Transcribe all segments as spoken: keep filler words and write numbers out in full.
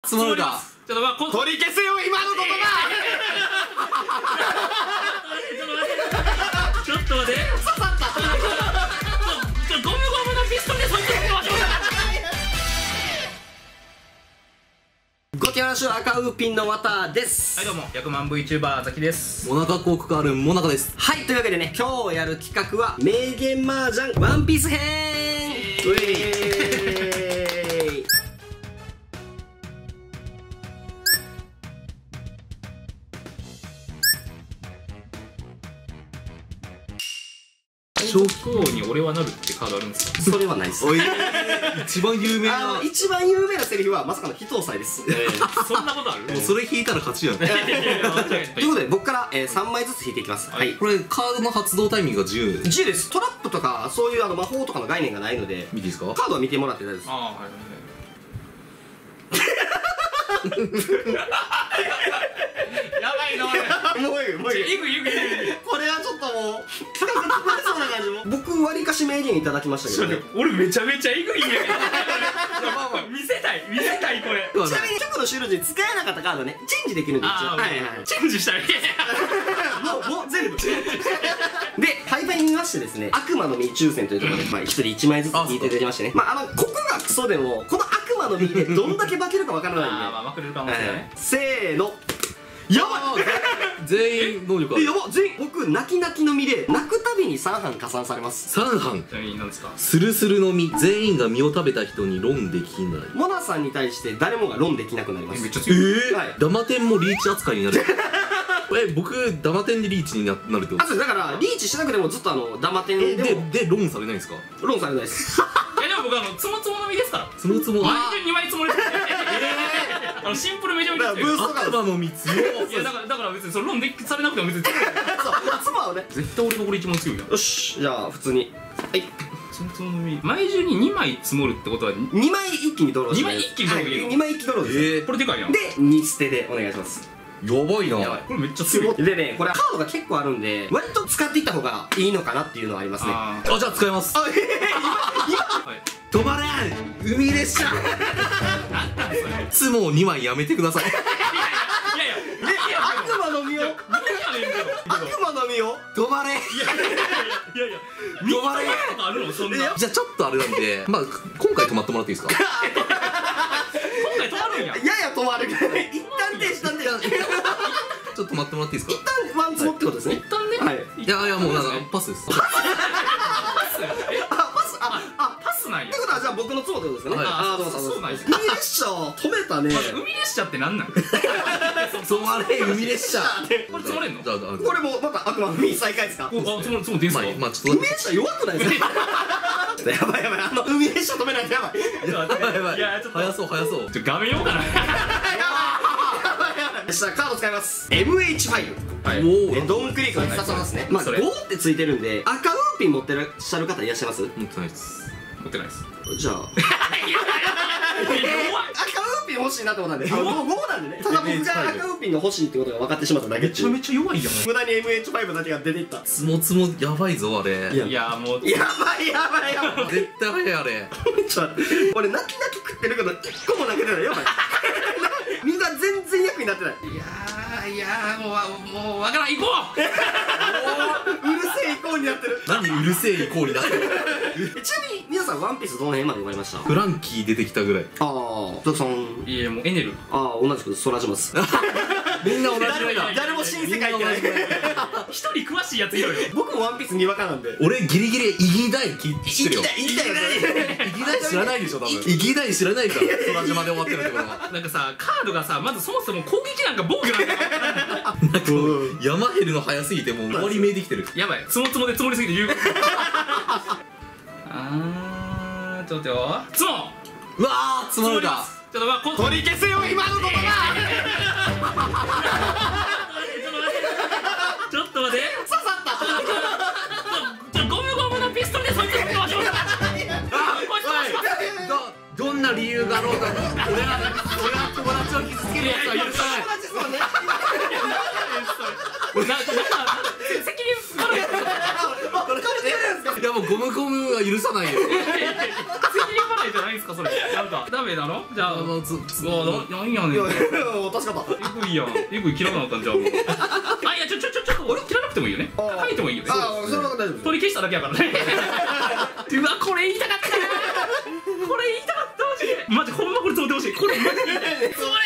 積もるか。 ちょっとまあ取り消せよ今の言葉。 ちょっと待って、刺さった。ちょ、ゴムゴムのピストルでそいつを壊しました。 ごき話は赤ウーピンの綿です。 はい、どうもひゃくまん VTuber ザキです。 モナカ広告あるモナカです。 はい、というわけでね、今日やる企画は名言麻雀ワンピース編。うえ小気候に俺はなるってカードあるんですか？ それはないです。 おい一番有名あなの一番有名なセリフはまさかの非搭載です。 そんなことある？ もうそれ引いたら勝ちやん。 ということで僕から、えー、さんまいずつ引いていきます。はい、 これカードの発動タイミングが自由。 自由です。トラップとかそういうあの魔法とかの概念がないので。 見ていいですか？ カードは見てもらって大丈夫です。 ああ、はいはいやばいな。 もういいもういい。 いくいくいく。 これはちょっともう企画作れそうな感じも。僕割りかし名言いただきましたけどね。 俺めちゃめちゃえぐいんやけど。見せたい見せたいこれ。 ちなみに局の終了時に使えなかったカードね、チェンジできるんですよ。はいはい。 チェンジしたらいい。 もうもう全部。で配牌見ましてですね、悪魔の実抽選というところで、まあ一人一枚ずつ引いていただきましてね。まああのここがクソでもこの悪魔の実でどんだけ化けるかわからないんで。 ああ、まあ化けるかもしれない。 せーの。やばい。 全員能力ある。 やば全員僕泣き泣きの実で泣くたびにさんはん加算されます。 さんはん。 ちなみに何ですか？ スルスルの実。全員が実を食べた人にロンできない。 モナさんに対して誰もがロンできなくなります。 めっちゃえ強い。 え。 はいダマテンもリーチ扱いになる。え僕ダマテンでリーチになるってこと？ あ、そうだからリーチしなくてもずっとあのダマテンえでもででロンされないんですか？ ロンされないです。 え、でも僕あのつもつもの実ですから。 つもつも。 毎回にまい積もりです。あのシンプルめちゃめちゃ強い。 ブーストカード。 悪魔の実強いやだからだから別にそのロンでされなくても別に強い。 そう妻はね。 絶対俺がこれ一番強いな。 よし、じゃあ普通にはいつもつもの実毎週ににまい積もるってことはにまい一気にドローします。 にまい一気にドローできるの？ にまい一気ドローです。 ええこれでかいな。 でに捨てでお願いします。 やばいな。 やばい、これめっちゃ強い。 でね、これカードが結構あるんで割と使っていった方がいいのかなっていうのはありますね。 ああじゃあ使います。 あ、ええあ、はい止まれ海列車。 なんなんそれ。 つもにまいやめてください。 いやいやいや悪魔の実を悪魔の実を止まれ。 いやいや見たこととかあるのそんな。今じゃあちょっとあれなんでまあ今回止まってもらっていいですか？ 回止まるんや。 やや止まる。一旦停止したんでちょっと待ってもらっていいですか？ 一旦ワンツモってことですね。 一旦ね。 はい。 いやいやもうなんかパスです。 パス。 あ、パス、あ、あ、 パスなんや。 ってことはじゃあ僕のツモってことですかね。 はいあ、どうもどうも。 そうなんです。 海列車止めたね。 海列車ってなんなん？ 止まれ海列車。 これ積もれんの？ じゃあこれもまた悪魔の実再開ですか？ あ、積もる積もるですか？ まあちょっと海列車弱くないですか？やばいやばい、あの海列車止めないとやばい。 やばいやばい。 いやちょっと早そう早そう。 ちょ画面読もうかな。 じゃあカード使います。 エムエイチファイブ。 はい。 おえドンクリークが必殺なんですね。まあごそれってついてるんで赤ウーピン持ってらっしゃる方いらっしゃいます？ 持ってないです。 持ってないです。 じゃあ赤ウーピン欲しいなと思ったんで、あのごなんでね。ただ僕が赤ウーピンが欲しいってことが分かってしまっただけ。 めちゃめちゃ弱いやん。 無駄に エムエイチファイブ だけが出ていった。 つもつもやばいぞあれ。 いやいやもう。 やばいやばいやばい。 絶対早いあれ。 ちょっと待って、俺泣き泣き食ってるけど一個も泣けてない。やばい。身が全然役になってない。 いやーいやーもうわもうわからん、行こう。 うるせえイコーンになってる。 何うるせえイコーになってる。 ちなみに皆さんワンピースどの辺まで読まれました？ フランキー出てきたぐらい。 ああ、ザクさん。 いやもうエネル。 ああ、同じく空島です。 みんな同じぐらいだ。 誰も新世界ってない。 一人詳しいやついるよ。 僕もワンピースにわかなんで。 俺ギリギリイギダイ知ってるよ。 いいだよね。 イギダイ知らないでしょ多分。イギダイ知らないから空島で終わってるってことは。 なんかさカードがさまずそもそも攻撃なんか防御なんかなんか山減るの早すぎてもう終わり見えてきてる。 やばい、つもつもで積もりすぎて言う。あーちょっとよつもうわー積もるか。 ちょっとまあこ取り消せよ今の言葉。 ちょっと待って刺さった。 ちょゴムゴムのピストルでそいつを壊しました。 どどんな理由があろうと俺は俺は友達を傷つけるやつは許さない。 そうね。 ななんか責任取るやつ。 いやもうゴムゴムは許さないよ。 責任払いじゃないですかそれ。やかダメなの？じゃあまあつつうわななんやねん。 いやいや助かった。 えぐいやん。えぐい切らなかったんじゃん。あ、いやちょちょちょちょっと俺切らなくてもいいよね。書いてもいいよね。 ああそれは大丈夫です。 取り消しただけやからね。うわこれ言いたかったな。これ言いたかったマジで。マジほんまこれ撮ってほしい。これマジで言いたい。それ。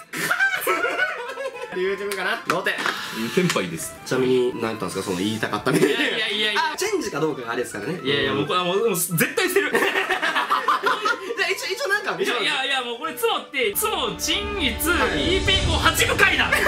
YouTube かな同点。 テンパイです。 ちなみに何やったんですかその言いたかったね。 いやいやいやいや。 あチェンジかどうかがあれですからね。 いやいやもうこれはもうもう絶対捨てる。 じゃあ一応一応なんか見いせます。 やいやもうこれツモってツモチンイツイーペイコはち部会だ。はっ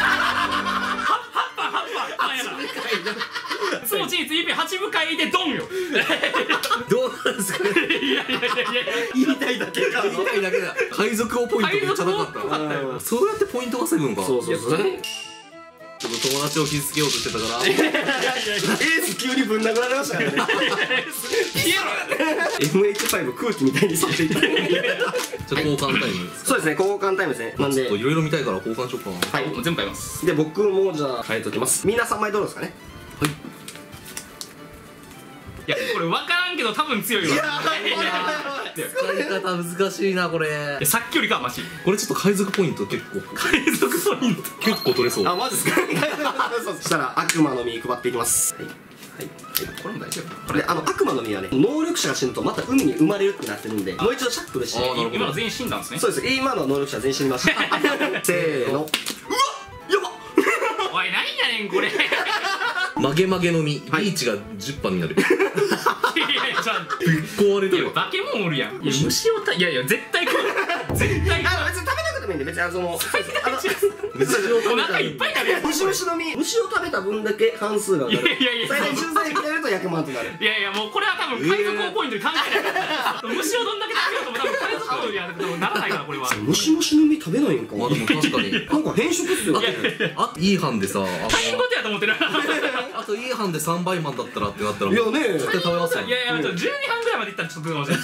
ぱはっぱあやな。ツモチンイツイーペイはち部会でドンよ。 どうなんですかね。 いやいやいやいや言いたいだけか。 言いたいだけだ。海賊王ポイントめっちゃなかった。そうやってポイント稼ぐのか。 そうそうそう。 ちょっと友達を傷つけようとしてたから。 エース急にぶん殴られましたからね。 消えろよ。 エムエイチファイブ 空気みたいにさせていただいて。 じゃあ交換タイムですか。 そうですね交換タイムですね。なんでいろいろ見たいから交換しようかな。 はいもう全部買います。 で僕もじゃあ変えときます。みんなさんまいドローですかね。 いやこれ分からんけど多分強いわ。いや使い方難しいなこれ。 さっきよりかはマシ。 これちょっと海賊ポイント結構海賊ポイント結構取れそう。 あマジですか。そしたら悪魔の実配っていきます。はいはい。 これも大丈夫。 であの悪魔の実はね能力者が死ぬとまた海に生まれるってなってるんでもう一度シャッフルして。 あーなるほど今の全員死んだんですね。 そうです今の能力者全員死にました。せーの。うわやばっ。 おい何やねんこれ。い曲げ曲げの実、 はいリーチがじゅっパーになる。 やいやちょっとぶっ壊れいやてる。 化け物おるやん。いや虫をたいやいや絶対食う。絶対食あの別に食べなくてもいいんで別にあのそのあの虫をう。お腹いっぱいになるやん。 虫虫の実虫を食べた分だけ半数が上がる。 いやいやいや最大じゅうさんびきやるとひゃくまんとなる。 いやいやもうこれは多分海賊王ポイントに関係ない。虫をどんだけ食べようとも多分海賊王にやるとならないからこれは。 虫虫の実食べないんか。 まあでも確かに。 なんか変色っすよ。 あいい班でさ、あ他人事やと思ってる。 あといい班でさんばいマンだったらってなったらいやね絶対食べますよ。 いやいやちょっとじゅうにはんぐらいまでいったらちょっと食うかもしれない。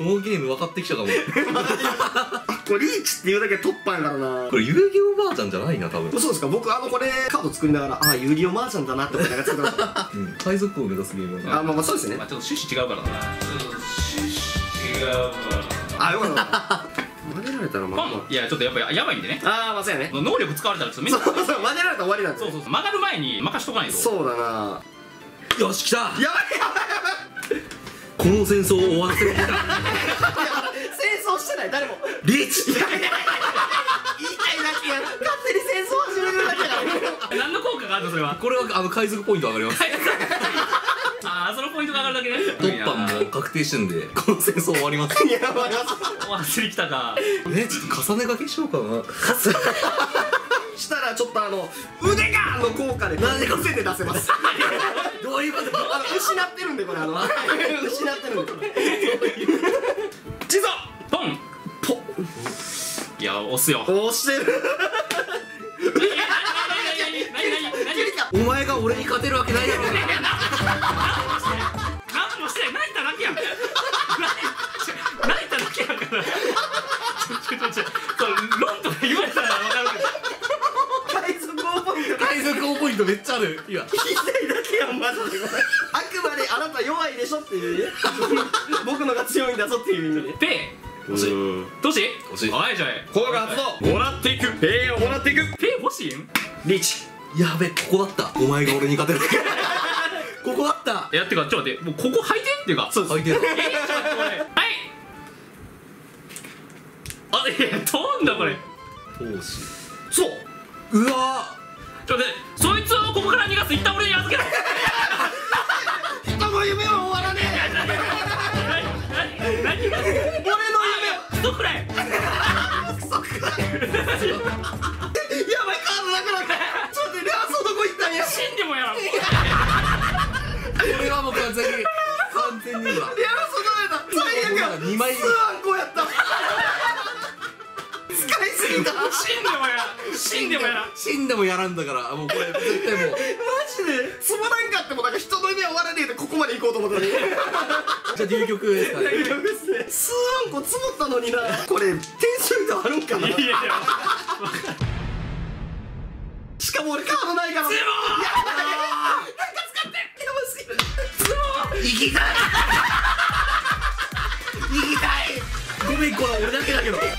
もうゲーム分かってきたかも。 これリーチっていうだけで突破やからな。 これ遊戯王バージョンじゃないな多分。 そうですか。僕あのこれカード作りながらああ遊戯王マージャンだなって思いながら作ってました。 うん海賊王を目指すゲームだな。 あまあまあそうですねまあ。ちょっと趣旨違うからな。趣旨違うからあよかった混ぜられたらまあまポン。いやちょっとやっぱやばいんでね。 あああまあそうやね。 能力使われたらちょっとめんそどくさい。 うそう混ぜられたら終わりなんですよ。 そうそうそう曲がる前に任しとかないと。 そうだな。 よし来た。 やばいやばいやばい。 この戦争を終わらせる。 戦争してない誰も。 リーチ。 いやいやいや言いたいだけや。勝手に戦争始めるだけやから。 何の効果があるのそれは。 これはあの海賊ポイント上がります。 ああそのポイントが上がるだけね。 突破も確定してるんでこの戦争終わります。 いやばいやばい。 忘れきたか。 えちょっと重ね掛けしようかな。 したらちょっとあの腕がの効果で何個せて出せます。 どういうこと？ あの失ってるんでこれあの失ってるんで。地蔵ポンポいや押すよ。 押してる。 お前が俺に勝てるわけないだろうな。 何もしてない泣いただけやん。泣いただけやから。ちょちょちょそうロンとか言われたら分かるけど。 海賊王ポイント海賊王ポイントめっちゃある。今言いたいだけやんマジで。あくまであなた弱いでしょっていうね。僕のが強いんだぞっていう意味で。 ペイ欲しいどうし欲しい。 おいじゃあ効果発動もらっていくペイをもらっていくペイ欲しいんリーチ。 やべここだった。お前が俺に勝てる。ここだった。 いやってかちょっと待ってもうここ履いてっていうかそうです。 相手だ。 えー、ちょっと待ってこれはいあいや飛んだこれ投資。 そううわちょっと待ってそいつをここから逃がす一旦俺に預けろ。 人の夢は終わらね何何何え。俺の夢クソくらいクソくらい。やばいカードなくなった。ちょっと待ってレアソどこ行ったんや。 死んでもやらんこれはもう完全に完全に今レアソどれだ。最悪や。 にまいツーアンコやった。使いすぎた。マ死んでもやらん死んでもやらん死んでもやらんだからもうこれ絶対もうジで積もらんかってもなんか人の夢は終わらねえでここまで行こうと思ったのに。 じゃあ流局ですかね。 ツーアンコ積もったのにな。これ点数があるんかな。 いやいやしかも俺カードないから。 ツモーなんか使って。やばすぎる。 行きたい行きたいめん、これ俺だけだけど。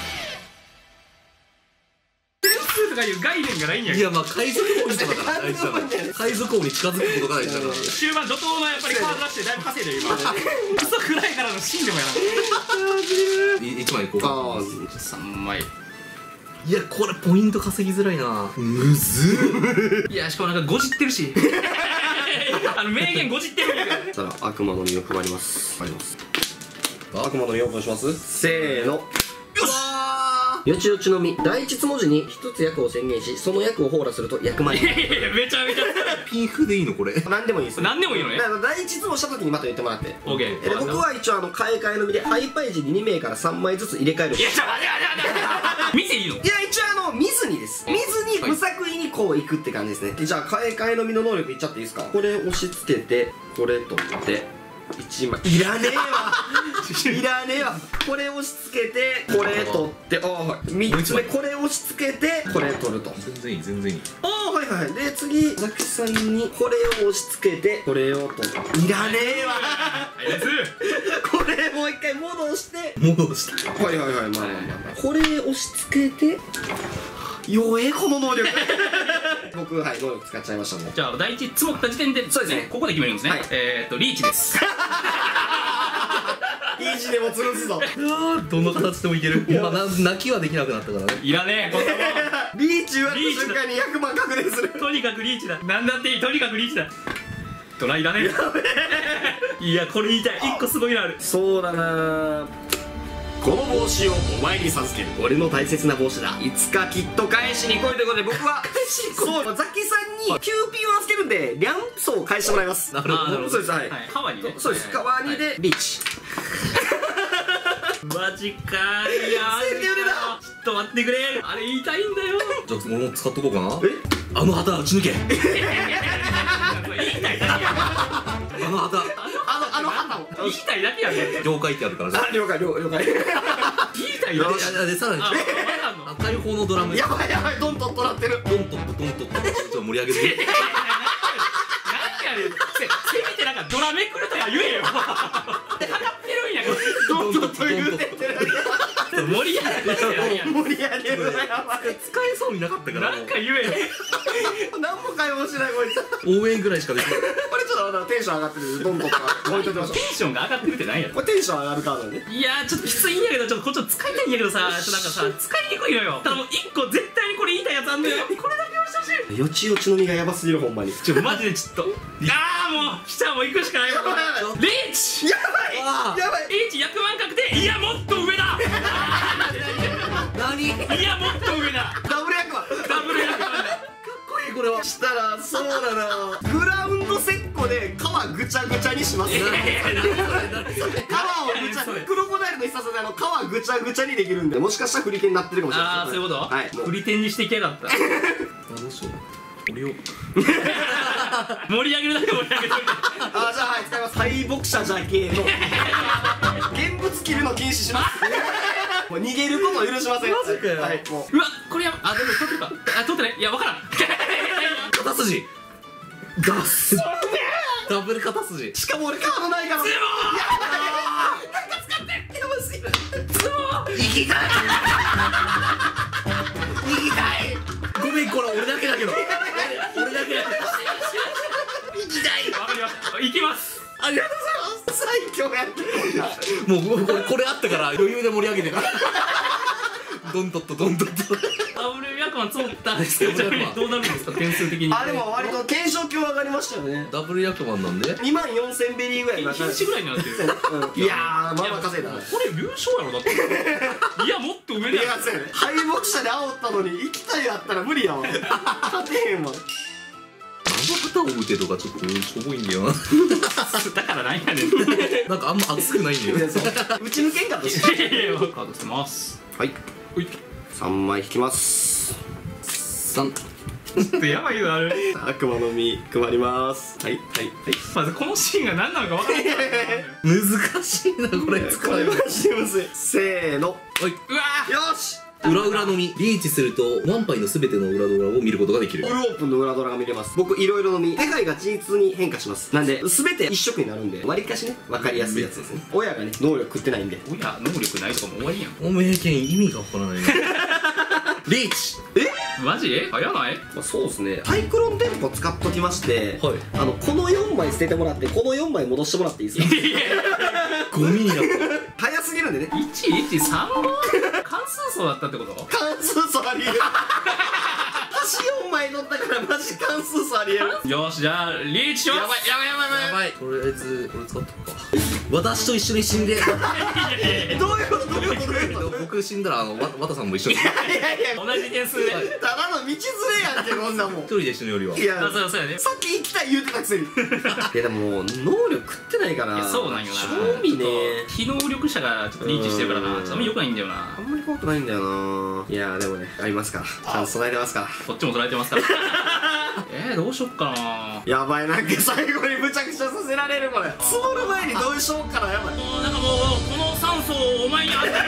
点数とかいう概念がないんやいや、まあ海賊王だから大事だから海賊王に近づくことが大事だから。 終盤怒涛のやっぱりカード出してだいぶ稼いでる今クソ暗いからのシーンでもやらんい一枚いこうか。 あさんまいいや、これポイント稼ぎづらいな。むずっ。 いやしかもなんかごじってるしあの名言ごじってるんやけどそしたら悪魔の実を配ります配ります悪魔の実オープンします。せーの。 よし。 よちよちの実第一つ文字に一つ役を宣言しその役を網羅すると役満いやいやいやめちゃめちゃピンフでいいのこれ。 何でもいいです。 何でもいいのねだから第一質問した時にまた言ってもらって。 オーケーで僕は一応あの買い替えの実でハイパイ時にに名からさんまいずつ入れ替える。 いやちょ待て待て待て見ていいのいや一応あの見ずにです見ずに無作為にこういくって感じですね。じゃあ買い替えの実の能力いっちゃっていいですか。これ押し付けてこれ取っていちまいいらねえわいらねえわ。これ押し付けてこれ取ってああみっつめこれ押し付けてこれ取ると。 全然いい全然いい。 ああはいはい。で次ザキさんにこれを押し付けてこれを取る。いらねえわはいナイスこれもう一回戻して戻したはいはいはいまあまあまあまあこれ押し付けて弱えこの能力僕はい能力使っちゃいましたもん。 じゃあ第一積もった時点でそうですねここで決めるんですね、 はいえーっとリーチですいい字でも潰すぞどの形でもいける。まあな泣きはできなくなったからね。 いらねえこんなもリーチ言われた瞬間にひゃくまん確定するんとにかくリーチだなんだっていいとにかくリーチだドラいらねえいやこれ言いたい一個すごいのあるそうだな。この帽子をお前に授ける俺の大切な帽子だいつかきっと返しに来いということで僕はそうザキさんにキューピーを預けるんでリャンソーを返してもらいます。 なるほど。 そうですはいカワニねそうです代わりでリーチマジかいや先手腕だちょっと待ってくれあれ言いたいんだよじゃあ俺も使っとこうかな。 えあの旗打ち抜け。 言いたいだけやあの旗あのあの旗を言いたいだけやね了解ってあるからね。 あ了解了了解言いたいだけいやでさらにあ、まだあんの赤い方のドラムやばいやばいドントッとなってるドントップドントップちょっと盛り上げて。 何やねんせせめてなんかドラめくるとか言えよ測ってるんやからドントッと言うてって盛り上がってるやんや盛り上げるなやばい使えそうになかったからなんか言えよ何も会話もしないこいつ応援ぐらいしかできない。 これちょっとテンション上がってるドントッと置いといてましょテンションが上がってるって何やうこれテンション上がるカードねいやーちょっときついんやけどちょっとこっちょっと使いたいんやけどさちょっとなんかさ使いにくいのよただもう一個絶対にこれ言いたいやつあんのよこれだけはしてほしいよちよちの実がやばすぎるほんまにちょマジでちょっとああもう来たもう行くしかないわやばいやばいリーチやばいあやばいリーチ役満確定いやもっと上だ何いやもっと上だダブル役はダブル役満だこれはしたらそうだなグラウンドセッコで皮ぐちゃぐちゃにします皮をぐちゃクロコダイルの必殺であの皮ぐちゃぐちゃにできるんでもしかしたら振り手になってるかもしれないああそういうことはいもう振り点にしていきやがったどうしよう。俺を盛り上げるだけ盛り上げといてあじゃあはい使います敗北者じゃけの現物切るの禁止しますもう逃げることを許しませんマジかよはいもううわこれやばあでも取ってるかあ取ってないいやわからん肩筋ガスダブル肩筋。 しかも俺カードないからズボやばすぎる行きたい逃げたいごめんこれ俺だけだけど俺だけだけど行きたいーわかりました行きますありがとうございます最強やってもうこれこれあったから余裕で盛り上げてるドントッとドントッとダブル役満積もったんですけどダブル役満どうなるんですか点数的にあでも割と懸賞金上がりましたよねダブル役満なんでにまんよんせんベリーぐらい禁止ぐらいになってるいやーまあまあ稼いだなこれ優勝やろだっていやもっと上だよいやそうやね敗北者で煽ったのに行きたいやったら無理やわ勝てへんわあの旗を打てとかちょっとしょぼいんだよなだからなんやねんなんかあんま熱くないんだよいやそう打ち抜けんかとしていやいやカード捨てますはいおいさんまい引きますさんちょっとやばいのある悪魔の実配りますはいはいはいまずこのシーンが何なのか分からない難しいなこれ使これえばマジでむずいせーのはいうわーよし裏裏のみリーチするとワンパイの全ての裏ドラを見ることができる。 フルオープンの裏ドラが見れます。僕いろいろのみ手配が緻密に変化します。なんで全て一色になるんで割りかしね分かりやすいやつですね。親がね能力食ってないんで。 親能力ないとかも終わりやん。 お名犬意味がわからないね。リーチ。 えマジ早ない？ まあ、そうですね。サイクロンテンポ使っときまして、 はいあのこのよんまい捨ててもらってこのよんまい戻してもらっていいですか？ ゴミになった。 早すぎるんでね。 いちいちさんご関数層だったってこと？ 関数差ありえる。星よんまい乗ったからマジ関数差ありえる。 よしじゃあリーチします。 やばいやばいやばいやばい。 やばい。とりあえずこれ使っとくか。私と一緒に死んで。 どういうことどういうことどういうこと。 僕死んだらあのわわたさんも一緒に。 いやいや同じ点数で。 ただの道連れやんけこんなもん。 一人で死ぬよりは。 いやあそうそうやね。 さっき行きたい言うてたくせに。いやでも能力食ってないから。 いやそうなんよな。 正味ね。 非能力者がちょっとリーチしてるからな。ちょっとあんま良くないんだよな。 あんまり怖くないんだよな。いやでもねありますから。ちゃんと備えてますから。 こっちも捉えてますから。えー、どうしよっかな。 やばいなんか最後にむちゃくちゃさせられるこれ。積もる前にどうしようかなやばい。 もうなんかもうこの酸素をお前にあげる。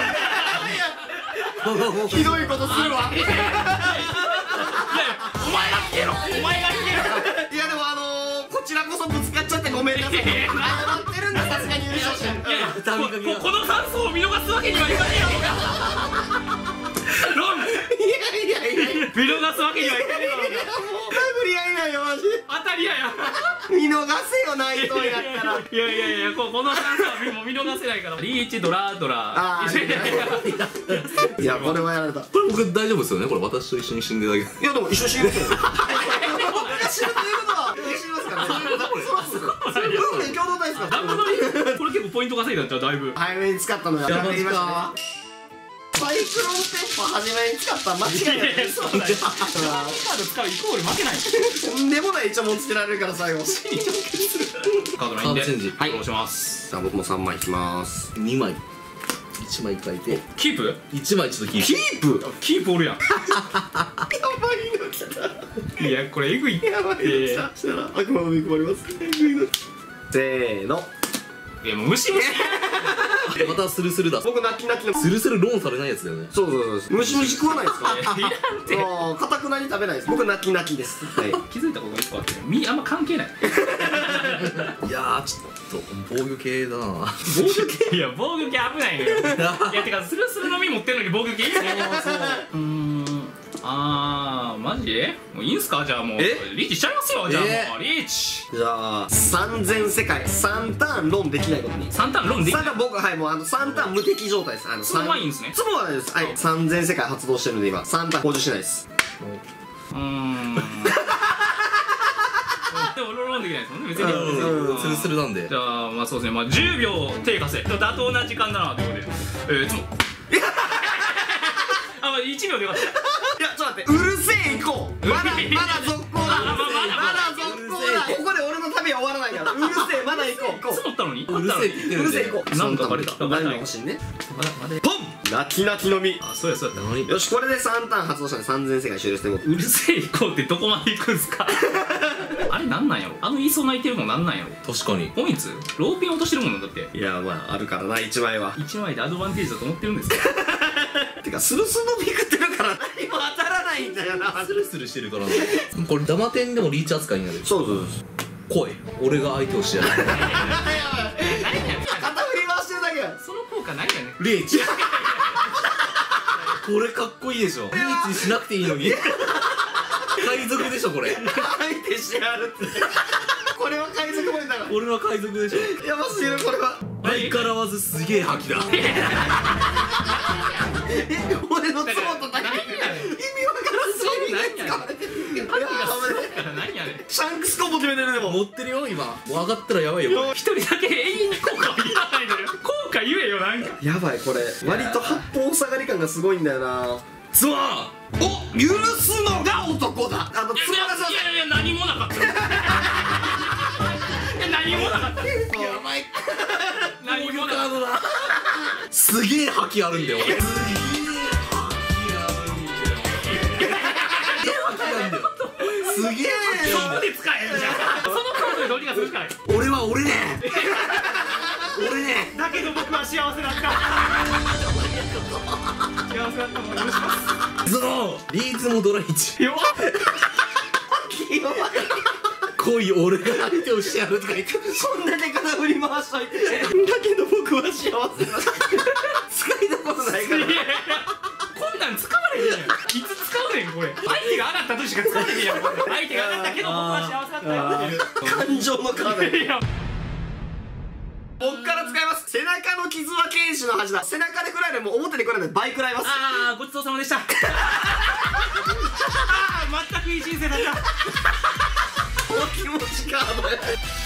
ひどいことするわ。 いやいやお前が聞けろ。お前が聞けろ。 いやでもあのー、こちらこそぶつかっちゃってごめんなさい。謝ってるんださすがに優勝者。 いやいやここの酸素を見逃すわけにはいかねえよ。ロンいやいやいやいや見逃すわけにはいかねえよ。 もう殴り合いないよマジ。 当たりやや。 見逃せよないとやったら。 いやいやいやここの酸素はもう見逃せないから。リーチドラドラ。 あーいやいやいやいやこれはやられた。 これ僕大丈夫ですよね。これ私と一緒に死んでるだけ。 いやでも一緒に死ぬんですよ。僕が死ぬということは死にますからね。それ運命共同体ですから。 なるほどね。これ結構ポイント稼いだんちゃうだいぶ。 早めに使ったのがやばいやりましたね。サイクロンテンポ初めに使ったら間違いない。 そうだよ。カード使うイコール負けない。 とんでもないイチョモンつけられるから最後。 カードラインでカードチェンジはいお願いします。 じゃあ僕もさんまい引きます。 にまい。いちまい書いて。 キープ？ いちまいちょっとキーキプ。 ープ。 キープおるやん。 やばいの来た。 いやこれエグい。 やばいの来た。したら悪魔の実配ります。えぐいの。せーの。 いやもう無視無視。 またスルスルだ。 僕泣き泣きの。 スルスルローンされないやつだよね。 そうそうそう。虫虫食わないですか？ いらんって。 ああ、かたくなに食べないです。僕泣き泣きです。はい。 気づいたことが一個あってみあんま関係ない。 いやーちょっと防御系だな。 防御系。 いや防御系危ないのよ。いやてかスルスルの実持ってるのに防御系。そうそう。うーん。あーマジ？もういいんすかじゃあもうえリーチしちゃいますよじゃあえもうリーチ。 じゃあ三千世界三ターンロンできないことに。 三ターンロンできない。 三ターン僕はいもうあの三ターン無敵状態です。あのそれはいいんですね。 ツボはないです。はい。三千世界発動してるんで今三ターン補充しないです。 うーん。でもロンできないですもんね別に。 うんスルスルなんで。 じゃあまあそうですねまあじゅうびょう低下せ妥当な時間だなということでえーつもあまあいちびょうでよかった。 いやちょっと待ってうるせえ行こう。まだまだ続行だ。 あまだまだまだ続行だ。ここで俺の旅は終わらないから。うるせえまだ行こう。行こ積もったのにうるせえって言ってう。 るんで。 うるせえ行こう。 なんかバレた何が欲しいね。 まだまだポン。泣き泣きの実。 あそうやそうやった何？ よしこれで三ターン発動したんで三千世界終了してもうるせえ行こうってどこまで行くんすか。あれなんなんやろあの言いそう泣いてるのなんなんやろ確かに。 ポインツローピン落としてるもんだっていやまああるからないちまいはいちまいでアドバンテージだと思ってるんですか。 てかスルスルの実食ってるから何も当たらないんだよな。 スルスルしてるからな。これダマ点でもリーチ扱いになる。 そうそうそう。 来い。俺が相手をしてやる。 何やねん肩振り回してるだけや。 その効果何やねん。 リーチ。これかっこいいでしょ。リーチしなくていいのに。海賊でしょこれ。 相手してやるって。これは海賊もいたから。 俺は海賊でしょ。 やばすぎるこれは。 相変わらずすげえ覇気だ。 え俺のツボとだけ意味わからんそうに使われてる。いや何やねん。 シャンクスコンボ決めてるでも。 持ってるよ今。もう上がったらやばいよこれ。 一人だけ永遠に効果を言わないのよ。効果言えよなんか。 やばいこれ割と八方下がり感がすごいんだよな。 ツアー。 お許すのが男だ。あのついやいやいや何もなかった。いや何もなかった。 やばい。 何もなかった。 すげえ覇気あるんだよ俺。すげえそうで使えるじゃん。そのカードでどうにかするしかない。 俺は俺ね。俺ね。 だけど僕は幸せだった。いや幸せだったもの許しますズノーリーズもドライチ弱っ恋俺が相手をしてやるとか言ってこんなで肩振り回しといてだけど僕は幸せだ使いたことないからいやいやこんなん使われへんやんいつ使うねんこれ相手が上がった時しか使われへんやんこれ相手が上がったけど僕は幸せだったよっていう感情のカードいや僕から使います。背中の傷は剣士の恥だ。背中で食らえないもう表で食らえない倍食らいます。 ああごちそうさまでしたああ全くいい人生だったお気持ちカードや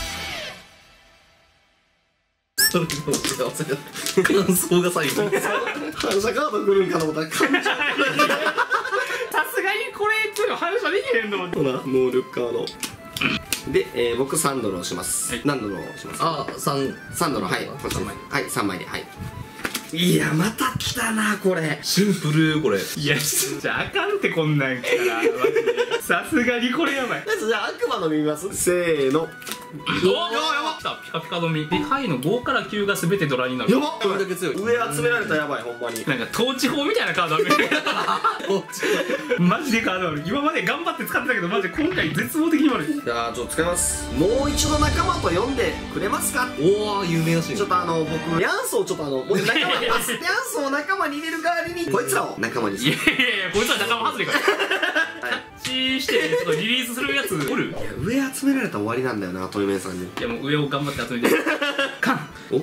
それでも幸せだった感想が最後反射カード来るんかな思ったら感情さすがにこれっていうの反射できへんのほら能力カードで、えー、僕さんドルをします、 はい、 何ドルをしますあ三さんドルはいこっちですはいさんまいではいいやまた来たなこれシンプルこれいやじゃああかんってこんなん来たらマジでさすがにこれやばいじゃあ悪魔の実見ますせーのおやば来たピカピカの実で下位のごからきゅうが全てドラになるやばっこれだけ強い上集められたらやばいほんまになんか統治法みたいなカードあるマジでカードある今まで頑張って使ってたけどマジで今回絶望的に悪いじゃあちょっと使いますもう一度仲間と呼んでくれますかおお有名なシーンちょっとあの僕ヤンソをちょっとあのもう仲間にヤンソを仲間に入れる代わりにこいつらを仲間にするいやいやいやこいつは仲間外れからタッチしてちょっとリリースするやつおるいや上集められたら終わりなんだよなトイメンさんにいやもう上を頑張って集めてカンお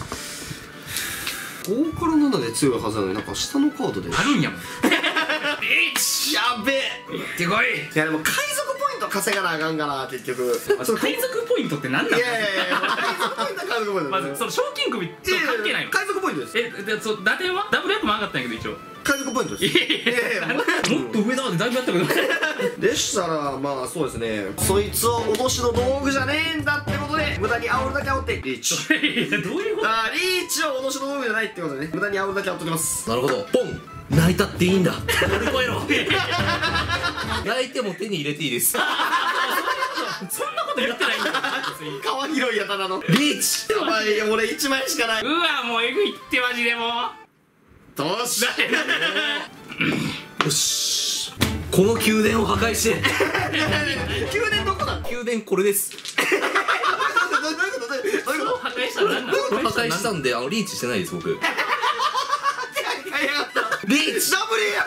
ごからななで強いはずなのになんか下のカードであるんやもんいちやべえ行ってこいいやでも海賊ポイント稼がなあかんから結局その海賊ポイントって何なんいやいやいや海賊ポイントは海賊ポイントまずその賞金首と関係ないの海賊ポイントですえでそう打点はダブルアップも上がったんやけど一応海賊ポイントでいすやいやいやもっと上だってだいぶやったけどでしたらまあそうですねそいつを脅しの道具じゃねえんだってことで無駄に煽るだけ煽ってリーチいやどういうことあーリーチは脅しの道具じゃないってことでね無駄に煽るだけ煽っときますなるほどポン泣いたっていいんだ乗り越えろ泣いても手に入れていいですそんなこと言ってないんだ川広いやただのリーチやばい俺いちまいしかないうわもうえぐいってマジでもうどうしよしこの宮殿を破壊して宮殿どこだ宮殿これですどういうことどういうことどういうこと破壊したら何なのこれ破壊したんであのリーチしてないです僕リー買いやがったチダブルや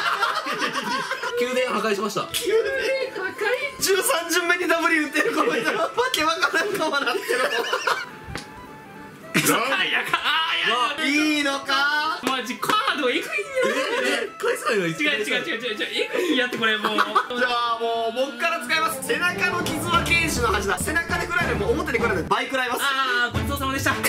宮殿破壊しました宮殿破壊じゅうさん巡目にダブル打ってるこの人わけわからんかわなってあーやかあーやるいいのかマジカードえぐいんやえ返せないの違う違う違う違う違うえぐいんやってこれもうじゃあもう僕から使います背中の傷は剣士の恥だ背中で食らえないもう表で食らえない倍食らいますああごちそうさまでしたあ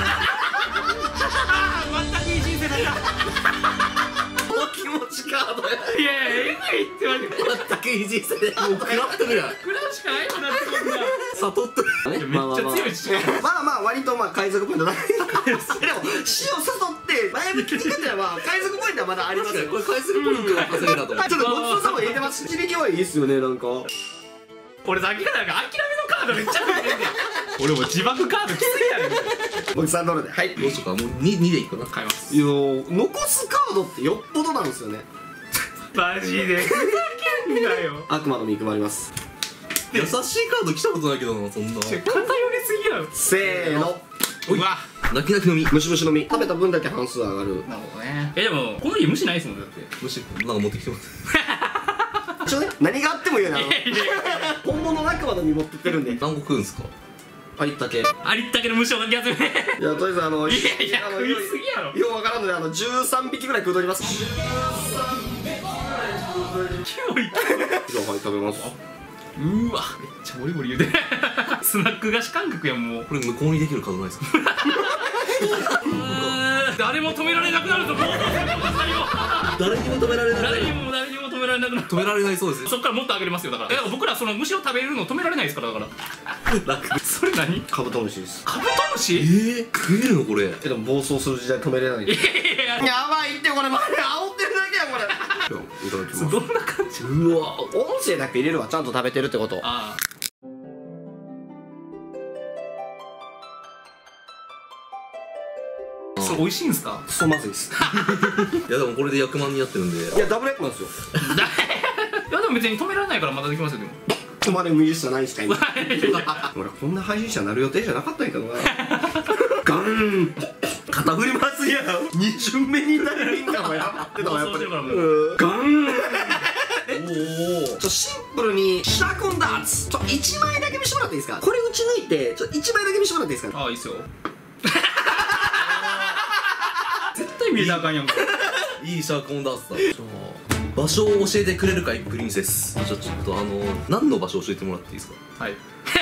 あ全くいい人生だったお気持ちカードやいやいやえぐいってマジで全くいい人生でもう食らってるやん食らうしかないよなってこんな悟ってるいやめっちゃ強いしまあまあ割とまあ海賊ポイントだでも死を誘ってだいぶ切り方は海賊ポイントはまだありますよこれ返せるポイントが稼げたと思うちょっとごちそうさま入れてますし引きはいいっすよねなんか俺さっきからなんか諦めのカードめっちゃ増えてんねん俺も自爆カードきついやねん僕さんドルではいどうしようかもう 2, 2でいくかな買いますいや残すカードってよっぽどなんですよねマジでふざけんなよ悪魔の実配ります優しいカード来たことないけどなそんな偏りすぎやろせーのうわ泣き泣きの実ムシムシの実食べた分だけ半数上がるなるほどねえでもこの家無視ないですもんだってむしろなんか持ってきてます一応ね何があってもいいよねあのいやいやいや本物の悪魔の実持ってってるんで何個食うんすかありったけいありったけの無償のギャズメやとりあえずあのいやいやあの食いすぎやろようわからんのであのじゅうさんびきぐらい食うとりますキモいじゃあはい食べますうわめっちゃボリボリ言うてスナック菓子感覚やんもうこれ無効にできるカードないですか誰も止められなくなると思う誰にも止められない誰にも誰にも止められなくなる止められないそうですそっからもっと上げれますよだからだから僕らその虫を食べれるの止められないですからだから楽それ何カブトムシですカブトムシえー、食えるのこれえでも暴走する時代止めれないんでいやいやいややばいってこれマジで煽ってるだけやこれいただきますどんな感じうわ音声だけ入れるわちゃんと食べてるってことああそれ美味しいんすか？ そうまずいですいやでもこれでひゃくまんになってるんで。 いやダブル役なんですよ。 いやでも別に止められないからまだできますよ。でも止まれ無理じゃないんすか今俺こんな配信者になる予定じゃなかったんやけどなガン肩振りますやんに巡目になるリンガーもやってたわやっぱりガンおおちょシンプルにシャコンダーツちょいちまいだけ見してもらっていいですか。これ打ち抜いてちょいちまいだけ見してもらっていいですか。 ああいいっすよ絶対見えたらあかんやんか。 いいシャーコンダースだ。じゃあ場所を教えてくれるかいプリンセス。じゃあちょっとあの何の場所教えてもらっていいですか。 はい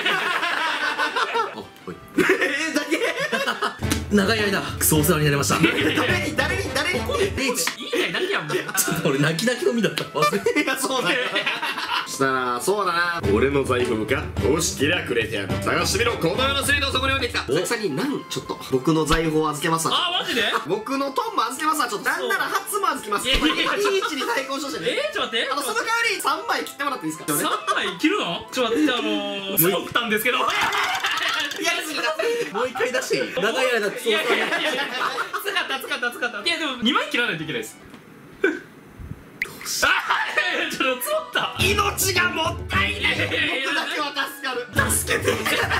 あ、はい。 えー、だけ長い間クソお世話になりました。 誰に誰に誰にいいねだけやんもう。 ちょっと俺泣き泣きの身だった。忘れていやそうだよそしたらそうだな俺の財布か欲しけりゃくれてやる探してみろこのようなスリートをそこに置いてきた。ザキさんに何ちょっと僕の財布を預けますわ。 あマジで？ 僕のトンも預けますわ。ちょっとなんならハツも預けます。 いやいやいやいい位置に対抗してね。 えー、ちょっと待って。 あのその代わりさんまい切ってもらっていいですか。 さんまい切るの？ちょっと待って、あのー、スモったんですけど。 やりすぎだもう一回出していい。長い間クソお世いやい話になりやいやいや使った使った使った。いやでもにまい切らないといけないです。ああちょっと積もった。 命がもったいない。 いやいやいや僕だけは助かる。助けて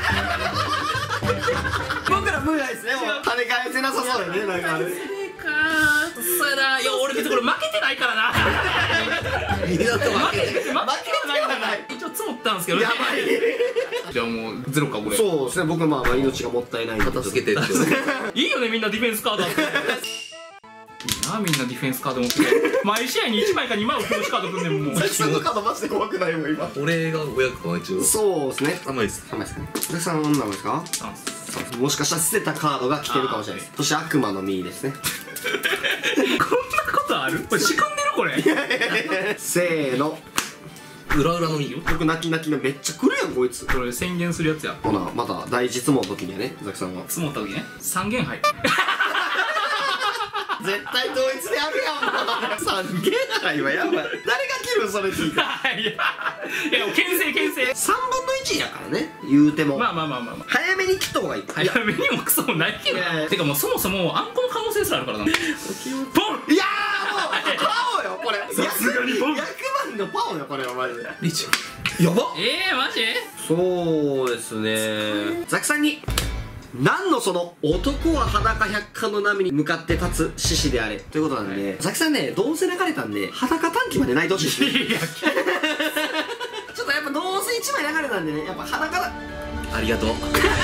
僕ら無理ないですね。もう金返せなさそうよね。なんかあれそれかそうやな。いや俺別にこれ負けてないからな。 みんなと負けて負けてはない。一応積もったんですけどね。 やばい。 じゃあもうゼロかこれ。 そうですね。僕まあまあ命がもったいないんで片付けてっていいよねみんなディフェンスカードあっていいな。みんなディフェンスカード持って毎試合にいちまいかにまいをプロシカード組んでももうザキさんのカードマジで怖くないもん今。 俺が親子かな一応。 そうですね。 甘いです。 甘いですかね。ザキさん何ですか。もしかしたら捨てたカードが来てるかもしれないです。そして悪魔の実ですね。 こんなことある？これ仕組んでるこれ。 せーの。 裏裏の実よ。 僕泣き泣きのめっちゃ来るやんこいつ。 これ宣言するやつや。 ほなまた大実問の時にはねザキさんは積もった時ね。三元杯。 絶対統一であるやん。三元杯はやばい。誰が切るそれ聞いて。 いやいや牽制牽制。 三分の一やからね言うても。 まあまあまあまあまあ。 早めに切った方がいい。 早めにもクソもないけど。 いやいやてかもうそもそもあんこの可能性すらあるからな。ポン。 いやーもうパオよこれ。 さすがにポン。 役満のパオよこれはマジで。 リーチやばっ。 ええマジ？ そうですね。ザキさんに何のその男は裸百科の波に向かって立つ獅子であれということなんで、はい、ザキさんねどうせ流れたんで裸短期まで泣いてほしいですね。いやちょっとやっぱどうせいちまい流れたんでねやっぱ裸だ。 ありがとう。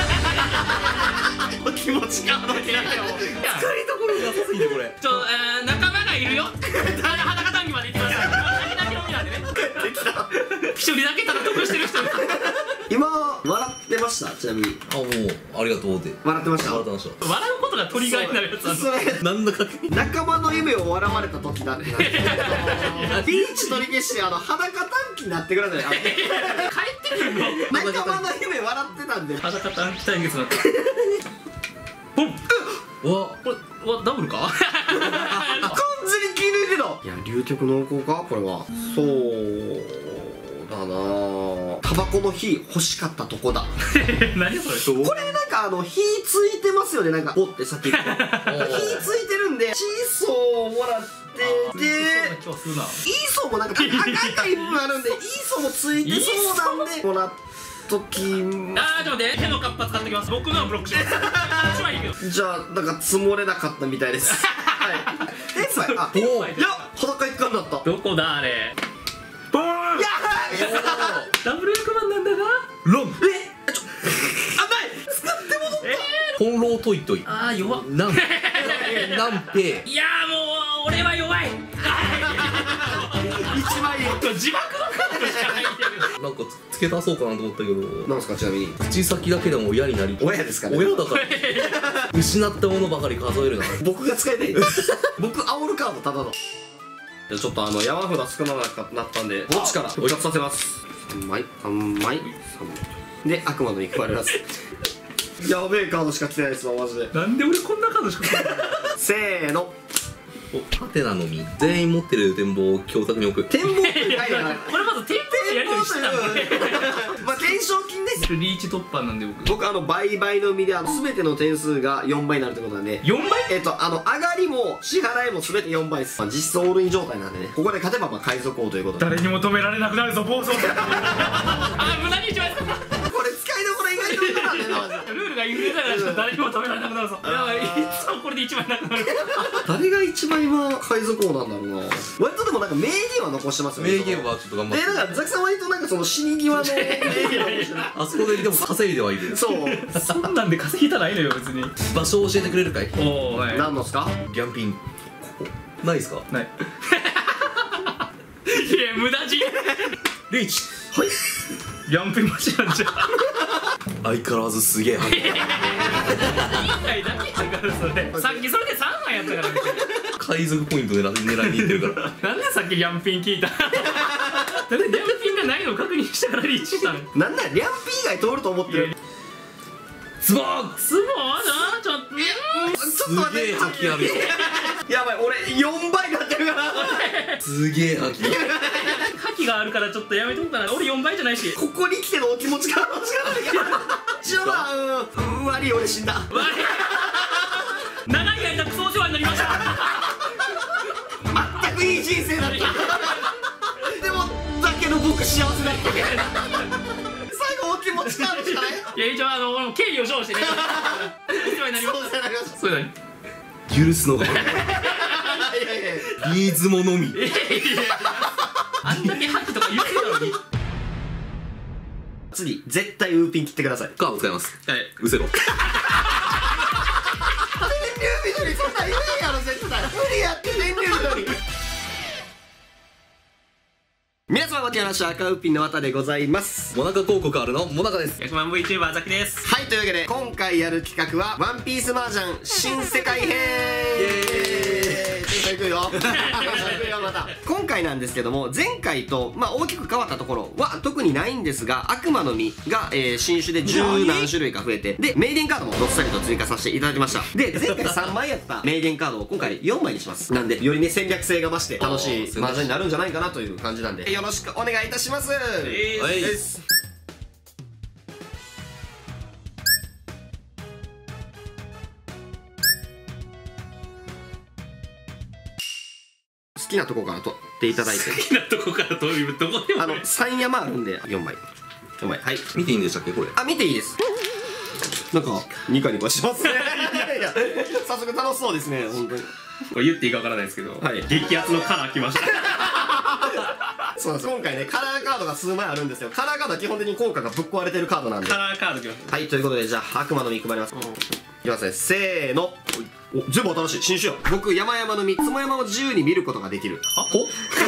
お気持ちかいやいやもう使いどころがなさすぎてこれ。 ちょえー仲間がいるよ。裸短期まで行ってください。泣き泣きのみなんでね。一人だけただ得してる人。 今笑ってました。ちなみにあもうありがとうって笑ってました。 笑ってました。 笑うことがトリガーになるやつなんそれ何の確認。 仲間の夢を笑われた時だってなってリーチ取り消してあの裸短期になってください。 帰ってくるの。 仲間の夢笑ってたんで裸短期対決になった。ポン。 うわこれわダブルか？ 完全に気抜いてた。いや龍極濃厚かこれは。そうだなぁ。タバコの火欲しかったとこだ。 何それ？ これなんかあの火ついてますよね。なんかポって先っぽ火ついてるんでチーソーをもらってでイーソーもなんか高い部分あるんでイーソーもついてそうなんでもらっときまあーちょっと待って手のカッパ使ってきます。僕のはブロックします。あっちはいいけど。 す。じゃあなんか積もれなかったみたいです。はいえっぱいあおいや裸一貫だった。 どこだあれ。ボーン。 いやダブル役満なんだが。 ロンえちょあない使って戻ったえ本老トイトイあー弱っ。 なんなんぺいやーもう俺は弱い。 一枚自爆のカードしかないんだけど。 なんかつ付け足そうかなと思ったけどなんですかちなみに口先だけでも親になり親ですかね。 親だから失ったものばかり数えるな。 僕が使いたい僕煽るカードただの。じゃあちょっとあの山札少なくなったんでこっちから復活させます。さんまいさんまいさんまいで悪魔の肉割れます。やべえカードしか来てないですわマジで。 なんで俺こんなカードしかないの？ せーのハテナのみ全員持ってる展望を教卓に置く。 展望という概念はこれまず展望でやり取りしてたのこれまあ懸賞金です。 リーチ突破なんで僕僕あの倍々のみであの全ての点数がよんばいになるってことなんで、 よんばいえっとあの上がりも支払いも全てよんばいです。まあ実質オールイン状態なんでね、ここで勝てばまあ海賊王ということで。 誰にも止められなくなるぞ暴走あ無駄にいちまい使ったこれ使いどころ意外と無駄なんだよなマジで。 ルールがインフレだから誰にも止められなくなるぞやばいいつもこれでいちまいなくなる誰が一番今海賊王なんだろうな。割とでもなんか名言は残してますよね。 名言はちょっと頑張って。 でなんかザキさん割となんかその死に際の名言は残してる。 あそこででも稼いではいる。 そうそんなんで稼ぎたないのよ別に場所を教えてくれるかい。 おおはい何のっすか。 ギャンピンここないですか。 ないいや無駄死リーチ。 はい。 ギャンピンマシなんじゃん相変わらずすげえ。 い回だけだからそれさっきそれでさんまいやったから海賊ポイント狙い狙いにいってるからなんでさっきリャンピン聞いたなんでリャンピンがないのを確認したからリーチしたのなんならリャンピー以外通ると思ってる。 ズボーン。 スボーなちょっとちょっと待ってすげえ吐きあるよ。 やばい俺よんばいになってるからすげえ吐きある。 覇気があるからちょっとやめとくかな俺よんばいじゃないしここに来てのお気持ちが欲しかないからちょっとうん悪い俺死んだ。 長い間クソお世話になりました全くいい人生だったでもだけど僕幸せだった最後お気持ちがあるじゃない。 いや一応あの俺も敬意を称してねお世話になりましそうじゃなりましたたそういうの許すのがいやいやいやビーズものみ。 あんだけ覇気とか言ってたのに次絶対ウーピン切ってください。 カード使います。 はいうせろ。 天竜緑そんなん言えんやろ絶対無理やって天竜緑皆様こんにちは赤ウーピンの綿でございます。 モナカ広告あるのモナカです。 ひゃくまん VTuber ザキですはいというわけで今回やる企画はワンピース麻雀新世界編イエーイテンションいくよテンションいくよまた今回なんですけども前回と、まあ、大きく変わったところは特にないんですが悪魔の実が、えー、新種で十何種類か増えてで名言カードもどっさりと追加させていただきました。で前回さんまいやった名言カードを今回よんまいにします。なんでよりね戦略性が増して楽しい麻雀になるんじゃないかなという感じなんでよろしくお願いいたします。 えーはいです好きなとこから取っていただいて好きなとこからどういうどこでもあのさん山あるんでよんまいよんまいはい見ていいんでしたっけこれ。 あ見ていいです。なんかニカニカしますねいや早速楽しそうですね本当に。 これ言っていいかわからないですけど、 はい激アツのカラー来ましたそうなんです今回ねカラーカードが数枚あるんですよ。カラーカードは基本的に効果がぶっ壊れてるカードなんでカラーカード来ましたはいということでじゃあ悪魔の実配ります。いきますねせーのお全部新しい新種や。僕山々の実つも山を自由に見ることができる。 ほ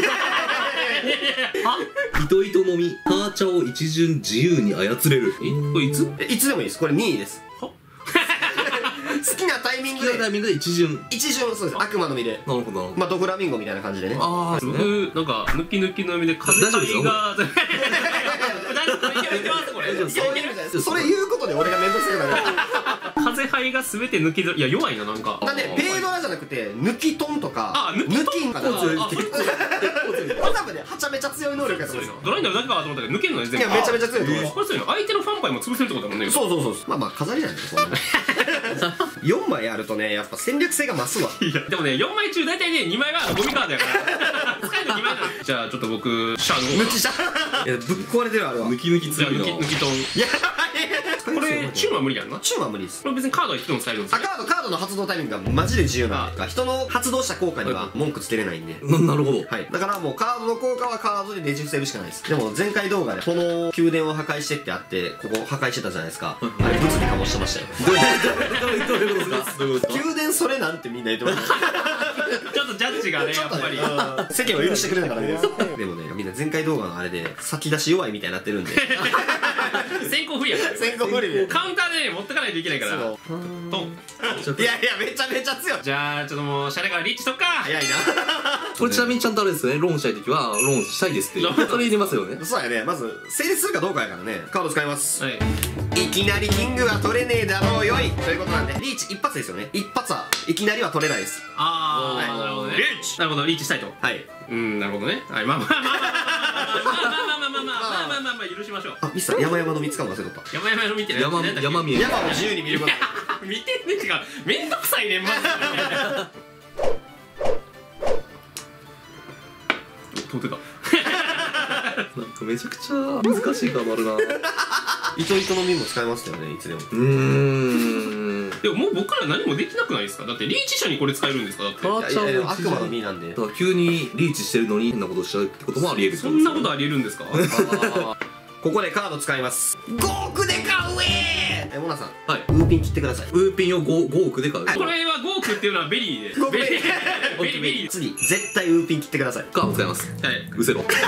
糸糸のみカーチャを一巡自由に操れる。 えこれいつえいつでもいいですこれにいですは好きなタイミングで好きなタイミングで一巡。 一巡そうです悪魔の実でなるほどなるほど。 まあドフラミンゴみたいな感じでねああ僕なんか抜き抜きのみで風大丈夫ですよが大丈夫これいけますこれいけるいけるそういう意味じゃないですそれ言うことで俺が面倒くさくなる風灰が全て抜きいや弱いななんかなんでペイドラじゃなくて抜きトンとかあ抜きトン抜きんかなああ結構強いこれ多分ねはちゃめちゃ強い能力やと思うんですよ。 ドライになるだけかと思ったけど抜けるのね全部いやめちゃめちゃ強いと思います。 これそういうの相手のファンパイも潰せるってことだもんねそうそうそうまあまあ飾りじゃないですかそんなよんまいあるとねやっぱ戦略性が増すわ。 いやでもねよんまい中大体ねにまいはゴミカードやから使えるのにまいだじゃあちょっと僕シャアの抜きしたいやぶっ壊れてるあれは。 抜き抜きじゃあ強いな。 抜き抜きとやこれチューンは無理やんなチューンは無理です。 これ別にカードはいつでも使えるんですよあカードカードの発動タイミングがマジで自由なんで人の発動した効果には文句つけれないんで。 ななるほど。 はい、だからもうカードの効果はカードでねじ伏せるしかないです。でも前回動画でこの宮殿を破壊してってあってここ破壊してたじゃないですか。あれ物理かもしてましたよ。 どういうどういうことですか。どういうことですか。 宮殿それなんてみんな言ってました。 ちょっとジャッジがねやっぱり世間は許してくれなかったみたいですでもねみんな前回動画のあれで先出し弱いみたいになってるんで先行不利やから先行不利でカウンターでね持ってかないといけないからそうトンいやいやめちゃめちゃ強い。 じゃあちょっともうシャレからリーチしとくか。 早いな。 これちなみにちゃんとあれですよね、ローンしたい時はローンしたいですってそれ入れますよね。 そうやね、まず成立するかどうかやからね。カード使います。 はい。 いきなりキングは取れねえだろうよいということなんで、リーチ一発ですよね。一発はいきなりは取れないです。 ああ、なるほどね。 リーチ。 なるほど、リーチしたいと。 はい。 うん、なるほどね。はい、まあまあまあまあまあまあまあまあまあまあまあまあまあまあ許しましょう。 あ、ミスター山々の見つかるの忘れとった。 山々の見てね。 山山見え山を自由に見ること。 見てんね違う。めんどくさいねんまず。飛んでた。 なんかめちゃくちゃ難しいカードあるな。 糸糸の実も使えますよね、いつでも。 うーん。 でももう僕ら何もできなくないですか。だってリーチ者にこれ使えるんですか。だってカーチャー悪魔の実なんで。 だから急にリーチしてるのに変なことしちゃうってこともありえる。 そんなことありえるんですか。 ここでカード使います。ごおくで買うえーえ、モナさん、 はい。 ウーピン切ってください。 ウーピンを 5, 5億で買う。 これはごおくっていうのはベリーで。ベリー。ベリーベリー。 次絶対ウーピン切ってください。 カード使います。 はい。 うせろ。 天竜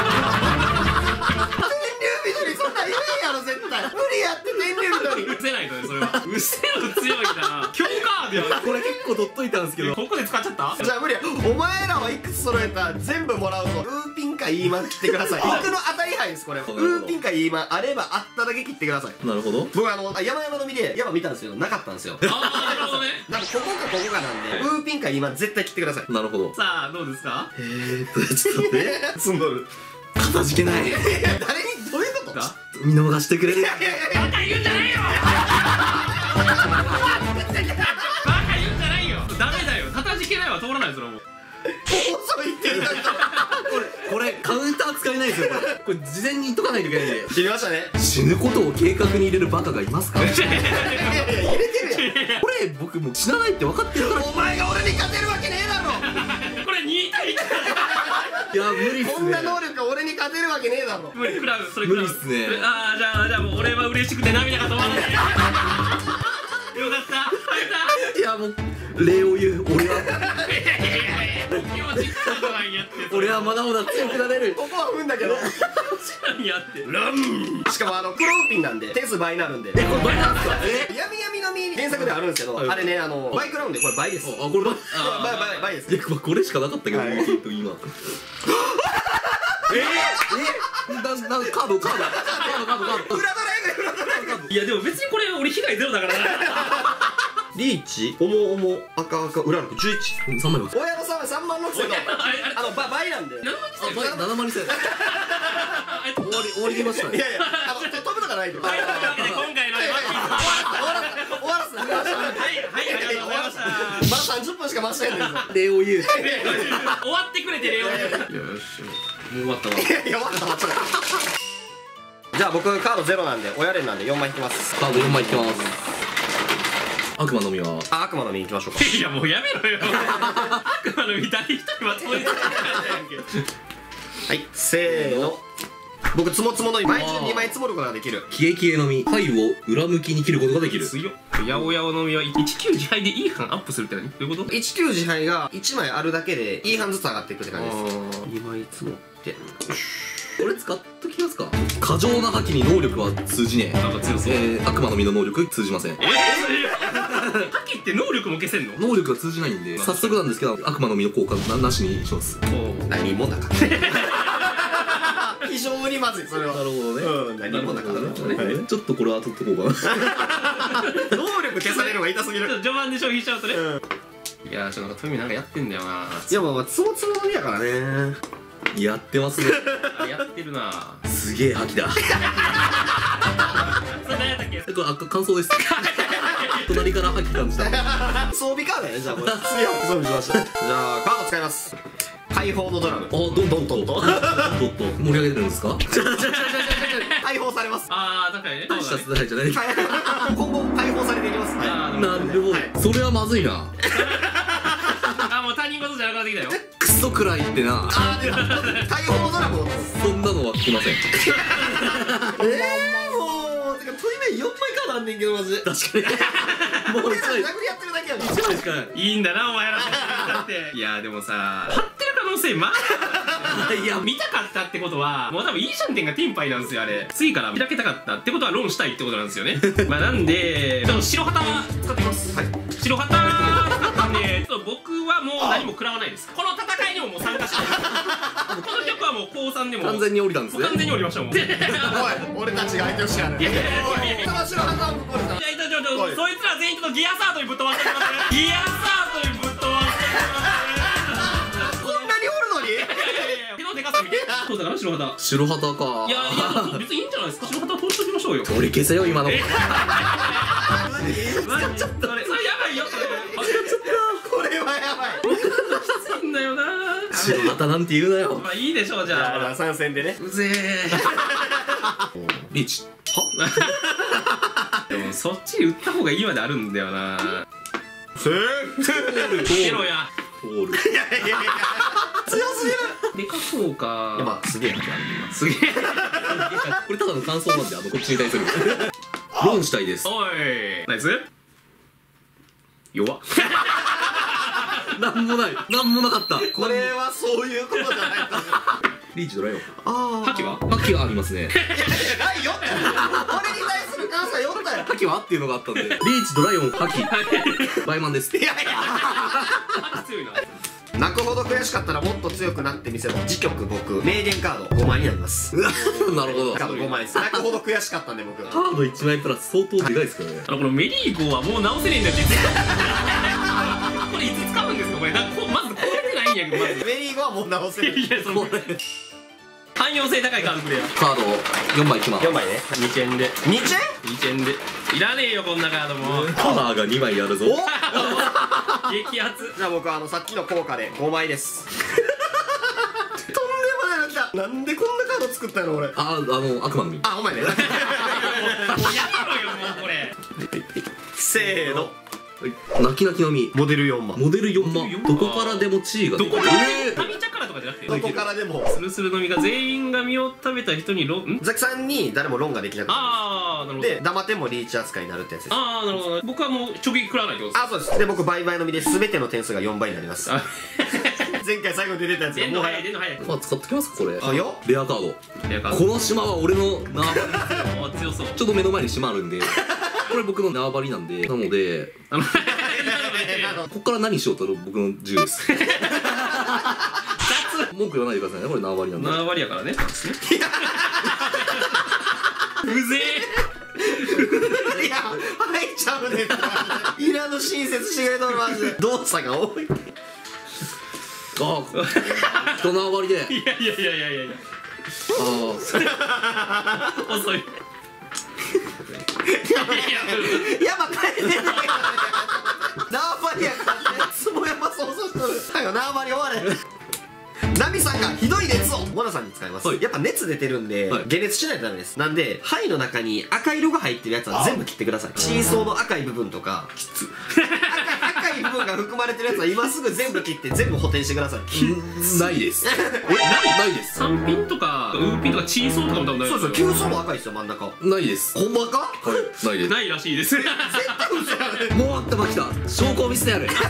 緑そんなん言えんやろ絶対。無理やって天竜緑。 うせないとねそれは。うせろ強いな。強カードや。 これ結構取っといたんですけど。 ここで使っちゃった。 じゃあ無理や。お前らはいくつ揃えた全部もらうぞ。ウーピンかイーマン切ってください。僕の当たり牌ですこれ。ウーピンかイーマンあればあっただけ切ってください。 なるほど。 僕あの山々の実で山見たんですけどなかったんですよ。 ああなるほどね。 なんかここかここかなんでウーピンかイーマン絶対切ってください。 なるほど。 さあどうですか。 えーっとちょっと待って。 積んどる。 かたじけない。 誰にどういうこと？ 見逃してくれる。 バカ言うんじゃないよ。バカ言うんじゃないよ。ダメだよ。たたじけないは通らないそれはもう。 遅いって言う人。 これカウンター使えないですよ。これこれ事前に言っとかないといけないんで。 知りましたね。 死ぬことを計画に入れるバカがいますか。 いやいや入れてるやん。 これ僕もう死なないって分かってるから。 お前が俺に勝てるわけねえだろ。 これに対いち。 いや無理っすね。 こんな能力俺に勝てるわけねえだろ。 無理クラウそれ無理っすね。 ああじゃあじゃあもう俺は嬉しくて涙が止まらない。よかった入った。 いやもう礼を言う。俺は気持ちいいことなんやって。 俺はまだまだ強くなれる。 ここは踏んだけど。 何やってラン。しかもあの黒ウーピンなんで点数倍になるんで。 えこれ倍なんですか。え闇闇の実原作ではあるんですけど、 はいあれねあのバイクラウンでこれ倍です。 あこれ倍。 倍倍倍です。 いやこれしかなかったけどはい今。ええななカードカードカードカードカード。 裏ドライブ裏ドライブ。 いやでも別にこれ俺被害ゼロだからな。 リーチおもおも赤赤裏六十一。 三枚ます。 親のさん三万六千のあのば倍なんで。 何万あ七万二千。終わり終わりでましたね。 いやいやあの飛ぶとかないと。 はいというわけで今回の終わらす終わらす。 はいはいありがとうございました。 まだ三十分しか回してないんですよ。 礼を言う。 終わってくれてるよ。よしもう終わったわ。 いやいや終わった終わった。じゃあ僕カードゼロなんで親連なんで四枚引きます。 カード四枚いきます。悪魔の実はあ悪魔の実いきましょうか。 いやもうやめろよ。悪魔の実誰一人まとめてないやんけ。 はいせーの。僕つもつもの毎日にまい積もることができる。 消え消えの実牌を裏向きに切ることができる。 強っ。八百屋の実はいちきゅう自敗でいい班アップするって何どういうこと。 いちきゅう自敗がいちまいあるだけでいい半ずつ上がっていくって感じです。にまい積もってこれ使っときますか。過剰な覇気に能力は通じねえ。 なんか強そう。 えー、悪魔の実の能力通じません。 えー、覇気って能力も消せんの。 能力が通じないんで早速なんですけど悪魔の実の効果ななしにします。 何もなかった非常にまずいそれは。 なるほどね。 うん何もなかったね。 ちょっとこれは取っとこうかな。 能力消されるのが痛すぎる。 序盤で消費しちゃうとね。いやーちょっとなんかトミーなんかやってんだよな。 いやまあまあつもつもの実やからね。 やってますね。 あれやってるな。 すげえ覇気だ。 それ何やったっけ。 えこれあ感想です。隣から覇気感じた。 装備カードやねじゃあこれ。次は装備しました。じゃあカード使います。解放のドラム。 あどんどんどんどんどん盛り上げてるんですか。 解放されます。 ああ確かにね。 大した世代じゃない。 今後解放されていきます。 あーなるほど。それはまずいな。 あもう他人事じゃなくなってきたよ。 クソくらいってな。 あーでも解放のドラムを。 そんなのは聞きません。 ええもうてかトイレよんまいカードあんねんけどマジで。 確かに。もう一枚俺ら殴りやってるだけやん。 一枚しかない。 いいんだなお前ら。だっていやでもさ張ってる可能性まあいや見たかったってことはもう多分いいじゃん点がティンパイなんですよあれ。次から開けたかったってことはロンしたいってことなんですよね。まあなんでちょっと白旗は使ってきます。はい白旗なんで、ちょっと僕はもう何も食らわないです。この戦いにももう参加してない。この曲はもう高さんでも完全に降りたんですね。 完全に降りましたもん。 おい俺たちが相手をしてやる。 いやいやいやいやいや、 その白旗をここにさいやいやちょちょそいつら全員ちょっとギアサートにぶっ飛ばしてください。ギアサートにぶっ飛ばしてください。 こんなにおるのに。 いやいやいや、手のでかさ見て。そうだから白旗。 白旗か。 いやいや、別にいいんじゃないですか。白旗通しときましょうよ。 取り消せよ今の。 え使っちゃった。それそれやばいよ。それこれはやばい。 きついんだよな。 白旗なんて言うなよ。 まあいいでしょうじゃあ。 参戦でね。 うぜえ。 リーチ。 でもそっち打った方がいいまであるんだよな。 せーケロや。 通る。 いやいやいや強すぎる。 でかそうか。 やっぱすげえな。 すげえ。 これただの感想なんで、あのこっちに対する。ロンしたいです。 おい。ナイス。弱っ。 なんもない。なんもなかった。 これはそういうことじゃないと思う。 リーチドライオン。 あ覇気は？ 覇気がありますね。 ないよって。俺に対する感謝よったよ。 覇気はっていうのがあったんで。リーチドライオン覇気。バイマンです。 いやいや。 覇気強いな。 泣くほど悔しかったらもっと強くなってみせろ。次曲僕名言カードごまいになります。 なるほど。 カードごまいです。泣くほど悔しかったんで僕。 カードいちまいプラス相当でかいですからね。 あのこのメリーゴーはもう直せねえんだよ実は。これいつ使うんですかこれ。なんかこうまずこうやってないんやけどまず。 メリーゴはもう直せる。 いやその汎用性高いカードくれよ。 カードよんまいいきます。 よんまいね。 にチェンでにチェン？ にチェンでいらねえよこんなカードも。 カラーがにまいあるぞ。 激アツ。 じゃあ僕はあのさっきの効果でごまいです。 とんでもないの来た。なんでこんなカード作ったの俺。 あ、あの悪魔の実。 あ、お前ね。 もうやめろよもうこれ。 せーの。 泣き泣きの実。 モデルよんま。 モデルよんまモデルよんま。 どこからでも地位がどできる。 こからえー神茶からとかじゃなくてどこからでも。 スルスルの実が全員が実を食べた人にロンんザキさんに誰もロンができなくなああなるほど。 る。で、黙ってもリーチ扱いになるってやつです。 ああなるほど。僕はもう直撃食らわないってことです。 あ、そうです。で、僕倍々の実で全ての点数がよんばいになります。 あ前回最後に出てたやつが出んのもはや。 早い出んの早い。 まあ使ってきますかこれ。 あ、よ。 レアカード。 いやかこの島は俺の縄張り。 あ強そう。 ちょっと目の前に島あるんで。これ僕の縄張りなんで。なので、 あのここから何しようと僕の自由です。文句言わないでくださいね。これ縄張りなんで。 縄張りやからね。うぜいや、入っちゃうねん。いらぬ親切してくれとるマジで。動作が多い。 ああ、人縄張りで。 え。いやいやいやいやいやいや。 あ遅い。 やば帰れない。縄張りやからね。つぼ山想像しとる。はよ、縄張り終われ。ナミさんがひどい熱をモナさんに使います。 はいやっぱ熱出てるんで、 はい解熱しないとダメです。なんで灰の中に赤色が入ってるやつは全部切ってください。真相の赤い部分とかきつ赤い赤い部分が含まれてるやつは今すぐ全部切って全部補填してください。 あ、ないです。え、ないです。 三品とかウーピンとかチーソーとかも多分ないそうそう、急走も赤いですよ、真ん中。 ないです。 ほんまか？ はい、ないです。 ないらしいです。 絶対嘘やね。 もうあったまきた。証拠を見せてやる。 絶対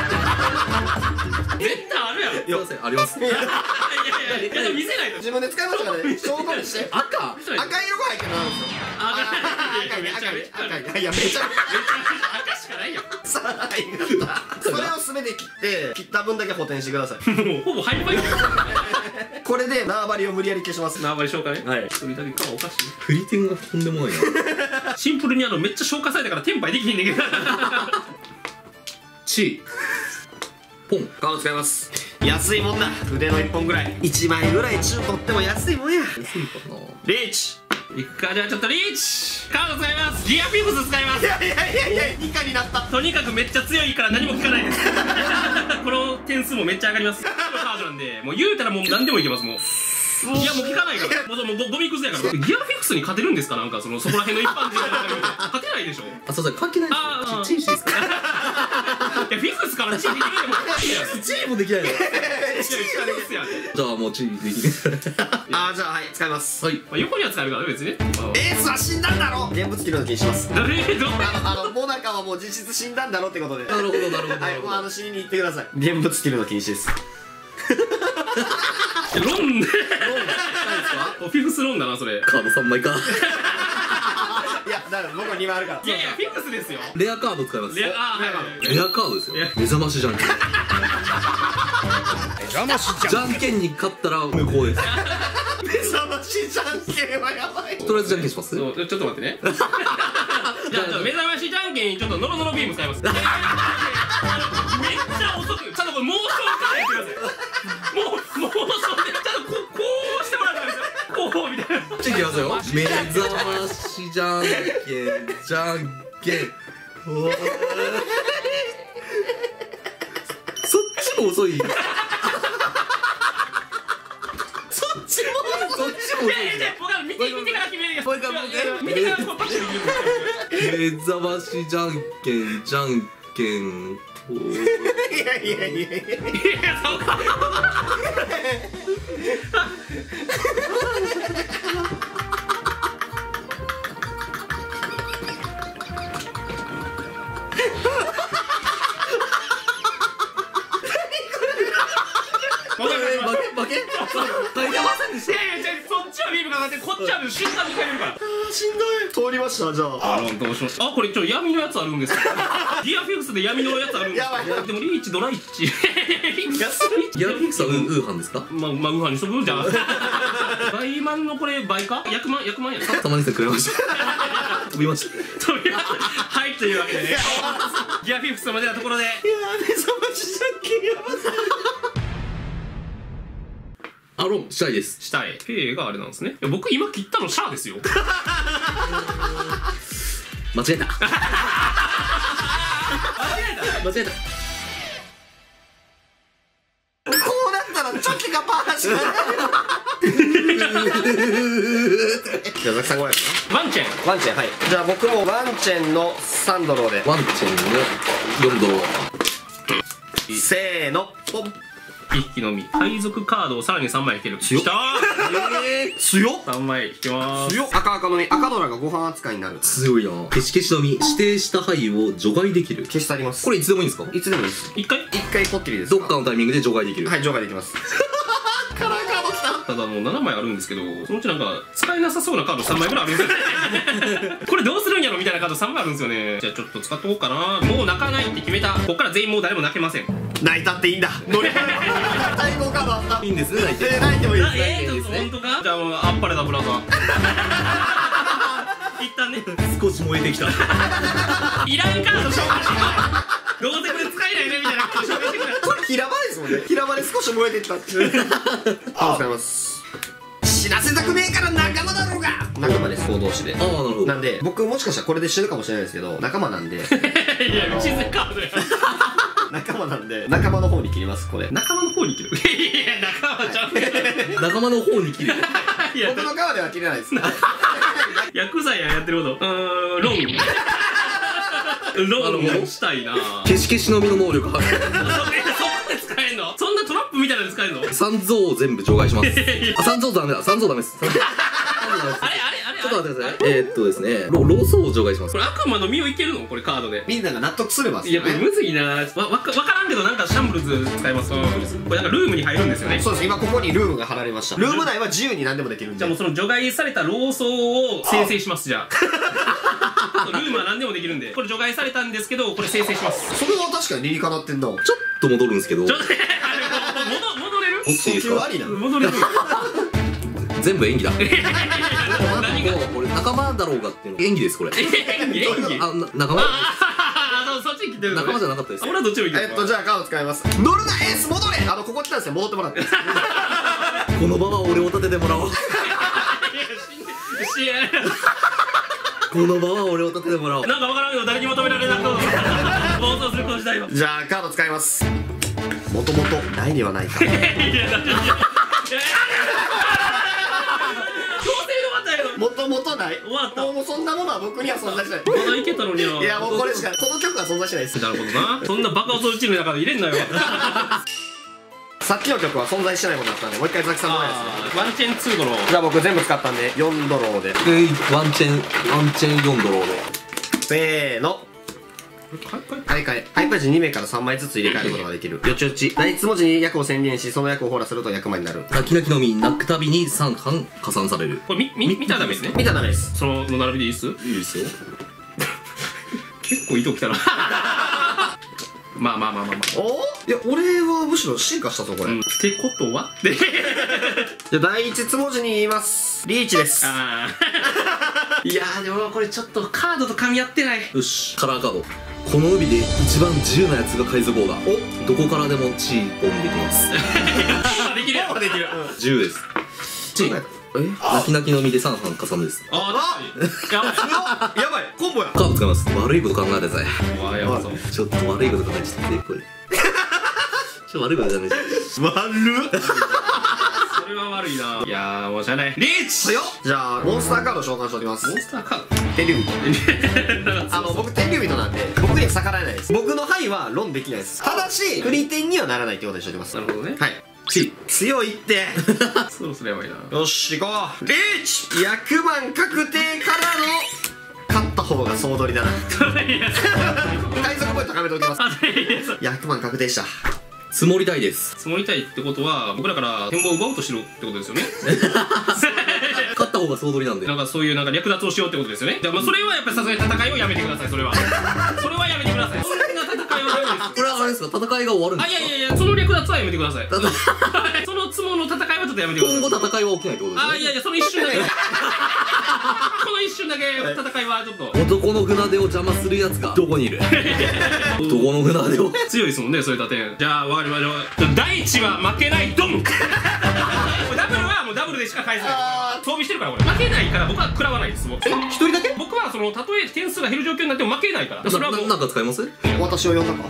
あるやろ。 すいません、あります。 いやいやいやいや見せないと。 自分で使いましたからね。証拠にして。 赤。 赤色が入ってるのあるんですよ。 あ赤いね、赤いね、赤いね。いや、めちゃ赤しかないよ。 さらになった。それを全て切って切った分だけ補填してください。 もうほぼハイファイブ。 これで縄張りを無理やり消します。 縄張り消化ね。 はい一人だけかはおかしい。 振り点がとんでもないな。 シンプルにあのめっちゃ消化されたからテンパイできひんねんけど。 チポン。 カード使います。安いもんだ。腕のいっぽんぐらい。いちまいぐらい中取っても安いもんや。 安いかな。 リーチ。 いくか。じゃあちょっとリーチカード使います。ギアフィフス使います。 いやいやいやいや、にかになった。 とにかくめっちゃ強いから何も聞かないです。この点数もめっちゃ上がります。このカードなんでもう言うたらもう何でもいけます。もういやもう聞かないからもうもうゴミくずやから。ギアフィフスに勝てるんですか。なんかそのそこら辺の一般人の中で見て勝てないでしょ。 あ、そうそう、関係ないあーですよ。チンシですか。 いやフィフスからチームできるでもいいやん。 チーもできないの。 いやフィフスやん。 じゃあもうチーできない。 あー、じゃあはい、使います。 はい。 まあ横には使えるからね別にね。 エースは死んだんだろ。現物切るの気にします。 誰どうあの、あの、モナカはもう実質死んだんだろってことで。 なるほど、なるほど。 はい、もうあの死にに行ってください。現物切るの禁止です。 ロンでですか。 フィフスロンだなそれ。 カードさんまいか。 いや、だ僕はにまいあるから。 いやいやフィックスですよ。 レアカード使います。 レアあーはいはいレアカードですよいや。 目覚ましじゃんけん。 目覚ましじじゃんけんに勝ったら無効です。 目覚ましじゃんけんはやばい。 とりあえずじゃんけんします。 そうちょっと待ってね。じゃあちょっと目覚ましじゃんけんにちょっとノロノロビーム使います。めっちゃ遅くちゃんとこれモーションからやってください。もうモーションでちゃんとこうこうしてもらったんですよ。こうみたいな。 じゃあいきますよ。目覚ましじゃんけんじゃんけん。おーそっちも遅い。そっちもそっちも遅い。 いやいやいや僕は見て見てから決めるやつ。 もう一回もう一回見てからこうパッとできるんですよ。 目覚ましじゃんけんじゃんけん。おーいやいやいやいや。 いやそうか。 負け負け書いてませんでしいやいやそっちはビームかかってこっちは瞬間に変えるから。 しんどい。通りましたじゃあ。 あのどうしましたあこれちょ闇のやつあるんですよ。ギアフィクスで闇のやつあるんですよ。 やばいでもリーチドライッチ。 安い。 ギャラフィックスはウーウーハンですか？ まあまあウーハンにしとくじゃあ。倍満のこれ倍か？役満役満やな。 たまにせんくれました飛びましたというはいというわけでね。ギアフィクスまでのところで。 いや目覚ましじゃんけんやばすアロンしたいです。 下へペイがあれなんですね。いや僕今切ったのシャアですよ。 間違えた間違えた。 こうなったらチョキがパーしかない。じゃあザキさんごめんワンチェンワンチェンはい。じゃあ僕もワンチェンのさんドローで。 ワンチェンのよんドロー。 せーのポン。 一匹のみ海賊カードをさらにさんまい引ける。 強っきたえー、強っーさんまい引けまーす。 強っ。赤赤のみ赤ドラがご飯扱いになる。 強いな。消し消しのみ指定した範囲を除外できる。 消してあります。 これいつでもいいんですか？ いつでもいいです。 一回一回ポッキリですどっかのタイミングで除外できる。 はい除外できます。カラーカードきた。 ただもうななまいあるんですけど、そのうちなんか使えなさそうなカードさんまいぐらいあるんですよね。これどうするんやろみたいなカードさんまいあるんですよね。じゃあちょっと使っとこうかな。もう泣かないって決めた。こっから全員もう誰も泣けません。 泣いたっていいんだ。乗り物対抗カードあった。 いいんですね、泣いて。 えー、泣いてもいいです。 えー、ちょっと本当か？じゃあもうあっぱれだブラザー。一旦ね。 少し燃えてきた。 いらんカード紹介してくれ。どうせこれ使えないねみたいなカード紹介してくれ。 これ平場ですもんね。平場で少し燃えてったっていう。あ、使います。死なせたくねえから仲間だろうが。仲間です行動しで。 ああ、なるほど。 なんで僕もしかしたらこれで死ぬかもしれないですけど仲間なんで。 いや打ち捨てカードや。 仲間なんで仲間の方に切りますこれ。 仲間の方に切る。いや仲間ちゃう。 仲間の方に切る。 いや僕の側では切れないです。 ヤクザややってること。うーんロン。ロンしたいな。 消し消しのみの能力発そこで使えんの？そんなトラップみたいなの使えんの？ 三蔵を全部除外します。あ、三蔵ダメだ。三蔵ダメです。三蔵ダメです。 あれあれあれちょっと待ってください。えーっとですね、ロローソを除外しますこ。れ悪魔の実をいけるの？これカードで。 みんなが納得すればっすいやよね。 これむずいな。わわかわからんけどなんかシャンブルズ使います。これなんかルームに入るんですよね。 そうです。今ここにルームが貼られました。ルーム内は自由に何でもできるんで。 じゃあもうその除外されたローソを生成します。じゃあルームは何でもできるんでこれ除外されたんですけどこれ生成します。 それは確かに理にかなってんな。 ちょっと戻るんですけど、 ちょっとねあれ戻戻れる？ いいですか？ ありなの。 戻れる？ 全部演技だ。 何が？ もうこれ仲間だろうがっていうの演技ですこれ。 演技演技？ あ、な仲間ああそっちに来てるのね。 仲間じゃなかったです。 俺はどっちもいける。 えっとじゃあカード使います。乗るなエース戻れ。あのここ来たんですよ。戻ってもらってこの場は俺を立ててもらおう。 いや死んで死んこの場は俺を立ててもらおう。 なんかわからんけど誰にも止められなく暴走するこの時代は。 じゃあカード使います。もともとないではないか。 いやだっていや強制で終わったけどもともとない。 終わった。 もうそんなものは僕には存在しない。 まだいけたのにな。 いやもうこれしかこの曲は存在しないです。 なるほどな。そんな爆発落ちる中で入れんなよ。 さっきの曲は存在してないものだったんでもう一回ザキさんの前ですね。 あーワンチェンツードロー。 じゃあ僕全部使ったんでよんドローで。 ワンチェンワンチェンよんドローで。 せーの買い替え。ハイパージに名からさんまいずつ入れ替えることができる。よちよち。第一文字に役を宣言し、その役を放羅すると役魔になる。 泣き泣きのみ泣くたびにさんはん加算される。 これみみ見たらダメですね。 見たらダメです。 そのの並びでいいっす？ いいですよ。 結構糸きたな。まあまあまあまあまあ。 おいや、俺はむしろ進化したぞ、これ。 うん、ってことはで、 じゃあ、第一つ文字に言います。リーチです。 あーいやーでもこれちょっとカードと噛み合ってない。 よし、カラーカード。この海で一番自由なやつが海賊王だ。お、どこからでもチーポンできます。 できるよできる。 自由です。チー。え、泣き泣きのみでさんはん加算です。 あーやばいやばい、コンボや。 カード使います。悪いこと考えてさい。 うわやばそう。 ちょっと悪いこと考えちゃってこれ。ちょっと悪いこと考えちゃって。 悪っ。 それは悪いな。いやーもうしゃあない。リーチ。 じゃあ、モンスターカード召喚しておきます。 モンスターカード。 天竜人。あの、僕天竜人なんで、僕には逆らえないです。僕の範囲は論できないです。ただし、フリーテンにはならないってことにしておきます。 なるほどね。 はい。ち強いって。 そろそろやばいな。 よし、行こう。リーチ。役満確定からの勝った方が総取りだな。海賊ポイント貯めておきます。役満確定した。 積もりたいです。 積もりたいってことは僕らから展望を奪おうとしてるってことですよね。 勝った方が総取りなんで。 なんかそういうなんか略奪をしようってことですよね。じゃあまあそれはやっぱりさすがに戦いをやめてください。それはそれはやめてください。そんな戦いはダメです。 これはあれですか、戦いが終わるんであ、 すか。 いやいやいや、その略奪はやめてください。そのつもの戦いはちょっとやめてください。 今後戦いは起きないってことですね。 あ、いやいや、その一瞬だけこの一瞬だけ戦いはちょっと男の船出を邪魔するやつがどこにいる。男の船出を強いですもんね、そういった点。じゃあ分かりましょう。第一は負けないドン。ダブルはもうダブルでしか返せない。装備してるからこれ負けないから僕は食らわないです。もうえ、一人だけ？ 僕はそのたとえ点数が減る状況になっても負けないから。それはもうなんか使います？ 私を呼んだか。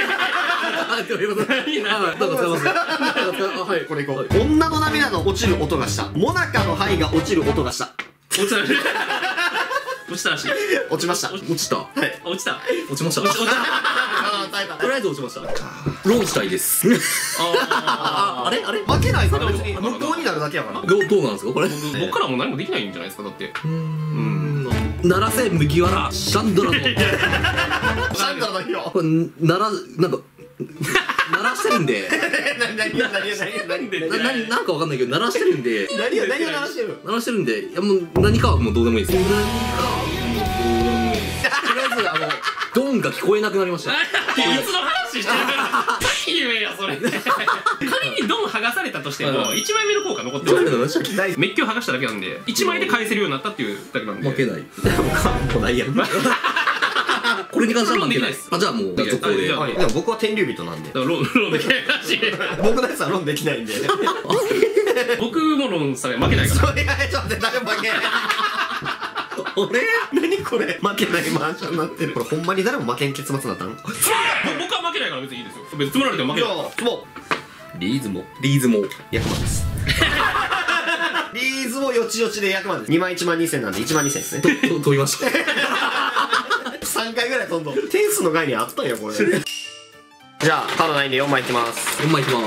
いいな。 なんか使います。はい、 これいこう。女の涙の落ちる音がした。モナカの灰が落ちる音がした。 落ちたらしい。落ちたらしい。 落ちました。 落ちた。 はい。 落ちた。 落ちました。 落ちた。 あー、耐えた。 とりあえず落ちました。ローンしたいです。 ああれあれ負けないから別に無効になるだけやから。 どうどうなんですかこれ。う僕からも何もできないんじゃないですかだって。 ーん。鳴らせ麦わらシャンドラの。 シャンドラの火を。 これ鳴らなんか鳴らしてるんで。 何何何何何何な何なんかわかんないけど鳴らしてるんで。 何を何を鳴らしてる？ 鳴らしてるんで、いやもう何かはもうどうでもいいです。何かはもうどうでもいいです。とりあえずあのドンが聞こえなくなりました。 いつの話してる。何言えよそれ。仮にドン剥がされたとしてもいちまいめの効果残ってる。メッキを剥がしただけなんでいちまいで返せるようになったっていうだけなんで。 負けない。 もうないやん。 これに関しては負けないです。あ、じゃあもう続行で。 いやはい、でも僕は天竜人なんで。 だからロンロンできないらしい。 僕のやつはロンできないんで。 僕もロンされ負けないから。 それがちょっと誰も負けない。 俺何これ？負けないマージャンになってる。これほんまに誰も負けん結末になったの？ 僕は負けないから別にいいですよ。別に積もられても負けない。 もうリーズもリーズも役満です。リーズもよちよちで役満です。にまいいちまんにせんなんでいちまんにせんですね。 と飛びました。 さんかいぐらい飛んどん。点数の概念あったんやこれ。じゃあカードないんでよんまいいきます。 よんまいいきます。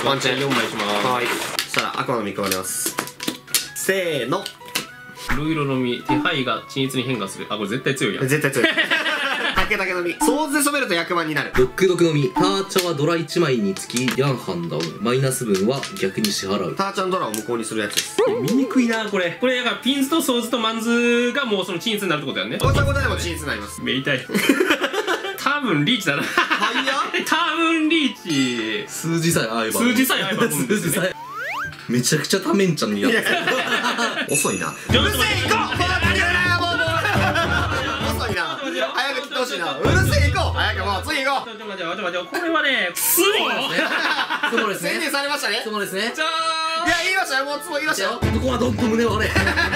ワンチャンよんまいします。 はい。そしたら悪魔の実加わります。せーの。 色々の実手配が均一に変化する。あこれ絶対強いやん。 絶対強い。竹竹の実ソーズで染めると役満になる。 ドックドクの実ターチャはドラいちまいにつきヤンハンダウンマイナス分は逆に支払う。 ターちゃんドラを無効にするやつです。 見にくいなこれ。これだからピンズとソーズとマンズがもうその均一になるってことやんね。 ごちゃごちゃでも均一になります。 目痛い。多分リーチだな。 はいや多分リーチ。 数字さえ合えば数字さえ合えば数字さえめちゃくちゃタメンちゃんにやって遅いな。うちょっとるせえ行こう。遅いな。早く来てほしいな。うるせえ行こう。早くもう次行こう。 ちょっと待って待って待って。これはねツモ。 そうです宣言されましたね。 そうですね。 じゃいや言いましたよ。もうツモ言いましたよ。 男はどんと胸を張れ。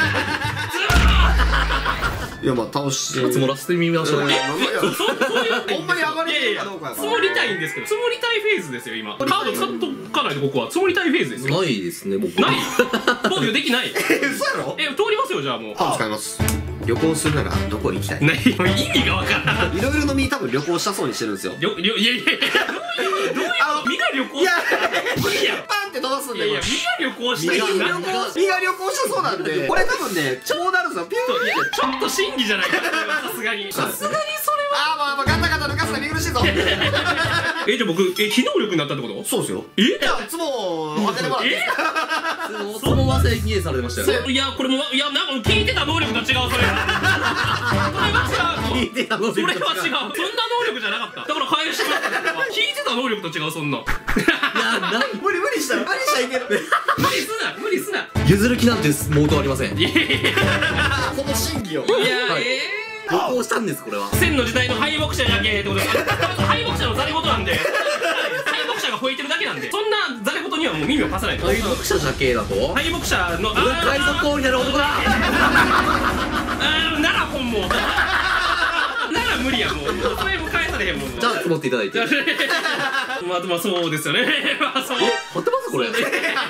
いやまあ倒して積もらせてみましょう。 うんーそうそういうほんまに上がりいやいやかどうかやから積もりたいんですけど積もりたいフェーズですよ今。カード使っとかないと僕は積もりたいフェーズですよ。 ないですね僕。 ない防御できない。 え嘘やろ？ え通りますよじゃあもう。 カード使います。旅行するならどこ行きたい？ ない意味がわからん。 いろいろの実多分旅行したそうにしてるんですよ。 りょりょいやいやいやどういうどういうあの身が旅行いや無理やろ。 パンって飛ばすんでいやいやこれ。 身が旅行したい身が旅なんか行身が旅行したそうなんでこれ多分ねこうなるんですよ。ピューいやちょっと審議じゃないかそれはさすがにさすがにそれはあーまあまあガタガタ抜かすの見苦しいぞ。 え、じゃあ僕、え、機動力になったってこと？ そうですよ。 え？ じゃあつも当ててもらっていいですか？ その忘れ消えされてましたよね。 いや、これも、いや、なんか聞いてた能力と違う、それ。それは違う。 聞いてた能それ力と違う。 は違う。そんな能力じゃなかった。だから返してもらった。聞いてた能力と違う、そんな。 いや、な無理無理したら無理したらいける。 無理すな、無理すな。 譲る気なんて毛頭ありません。 いやいやいや、 この審議を。 いや、 はいえ旅行したんです、これは。 戦の時代の敗北者だけってことです。敗北者のザレ言なんで、敗北者が吠えてるだけなんで、そんなザレ言にはもう耳を貸さない。 敗北者じゃけだと敗北者の、 俺海賊王になる男だ。 あー、なら本望。なら無理やもう。もうそれも返されへんもん。 じゃあ積もっていただいて。 まあまあそうですよね。まあそう。 貼ってますこれ。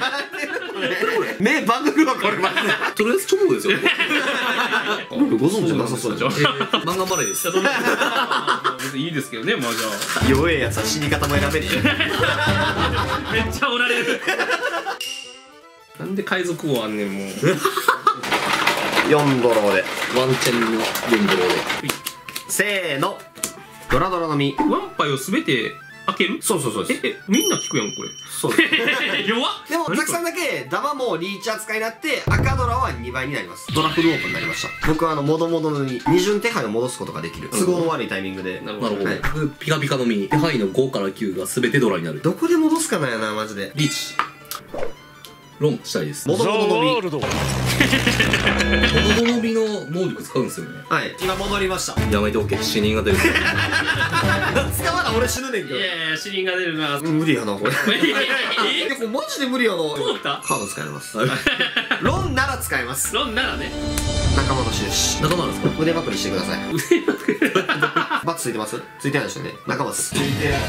目バグるわこれマジで。 とりあえずチョコですよ。 ご存知なさそうじゃん。 漫画バレーです。 別にいいですけどね、まあじゃ弱えやつは死に方も選べるよ。 あ。めっちゃおられる。なんで海賊王あんねんもう。 よんドローでワンチェンのよんドローで。 せーの。ドラドラの実。 ワンパイをすべて開ける？ そうそうそうです。 え、え、みんな聞くやんこれ。 そうです。 弱っ。 でもたくさんだけダマもリーチ扱いになって赤ドラはにばいになります。ドラフルオープンになりました。僕はあのモドモドのに二巡手配を戻すことができる。都合の悪いタイミングで。 なるほど。 なるほど。 はいピカピカの実、手配のごからきゅうが全てドラになる。 どこで戻すかなんやなマジで。 リーチ。ロンしたいです。 モドモドの実。 モドモド実の能力使うんですよね。 はい。今戻りました。 やめておけ、死人が出る。 使わな俺死ぬねんけど。 いやいや、死人が出るな。 無理やなこれ。 いやいやいやいやこれマジで無理やな。 そうだった？ カード使えます。ロンなら使えます。 ロンならね。 仲間の印。 仲間なんですか？ 腕まくりしてください。バツついてます？ついてないですよね。仲間です。ついてる。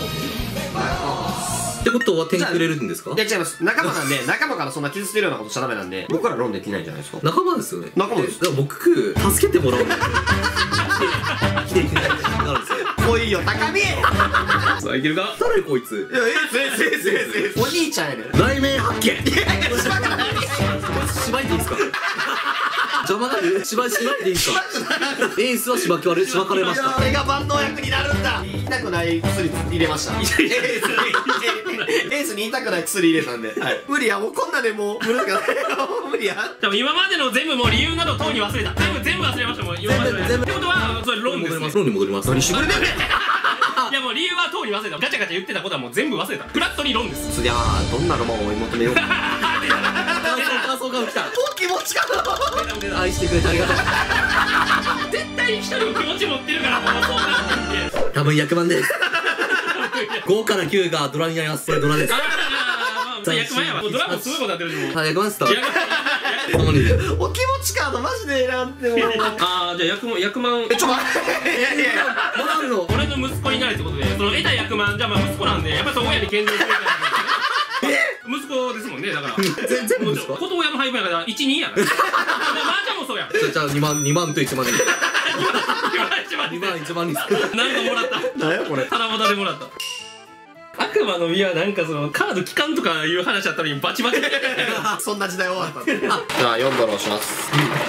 ってことは点くれるんですか？ いや違います。仲間なんで仲間からそんな傷つけるようなことしちゃダメなんで僕らロンできないじゃないですか。 仲間ですよね。 仲間です。 だから僕、助けてもらうの。来ていけないってなるんですよ。 来いよ高見。いやさあいけるか？ 誰こいつ。 ええええええお兄ちゃんやねん。 雷鳴発見。 いやいやしばかない。 しばいていいですか？邪魔なんで、しばい、しばいていいですか？エースはしばきわれ、しばかれました。 俺が万能役になるんだ。痛くない薬入れました。エースにエースに痛くない薬入れたんで。無理やもうこんなでもう無理や無理や。 でも今までの全部もう理由などとうに忘れた。全部全部忘れましたもう今までの。 全部ってことはそれロンですね。 ロンに戻ります。 何してくれてんねん。 いやもう理由はとうに忘れた。ガチャガチャ言ってたことはもう全部忘れた。フラットにロンです。 次はどんなロマンを追い求めようか。 感想が来た。 お気持ちかな。 愛してくれてありがとう。 絶対に一人の気持ち持ってるからもうそうなってんで。 多分ひゃくまんです。ごからきゅうがドラになります。これドラです。 ああまあ役前やわ。もうドラもすごいことなってるしもう。 はい、ひゃくまんっすか？ 役たまにで。 お気持ちカードマジで選んでもああじゃあ役満役満。 えちょ待っていやいやいやまだあるの？ 俺の息子になるってことで、その得た役満じゃあまあ息子なんでやっぱり親に献上するから。息子ですもんねだから。 全全部ですか？ こと親の配分やからいちにやから。まあじゃあもうそうや。 じゃあにまん、にまんといちまんに。 一番にまん、いちまんに。 なんかもらった。 何やこれ。 七夕でもらった。悪魔の実はなんかそのカード期間とかいう話あったのにバチバチ。 そんな時代終わったんで。じゃあよんドローします。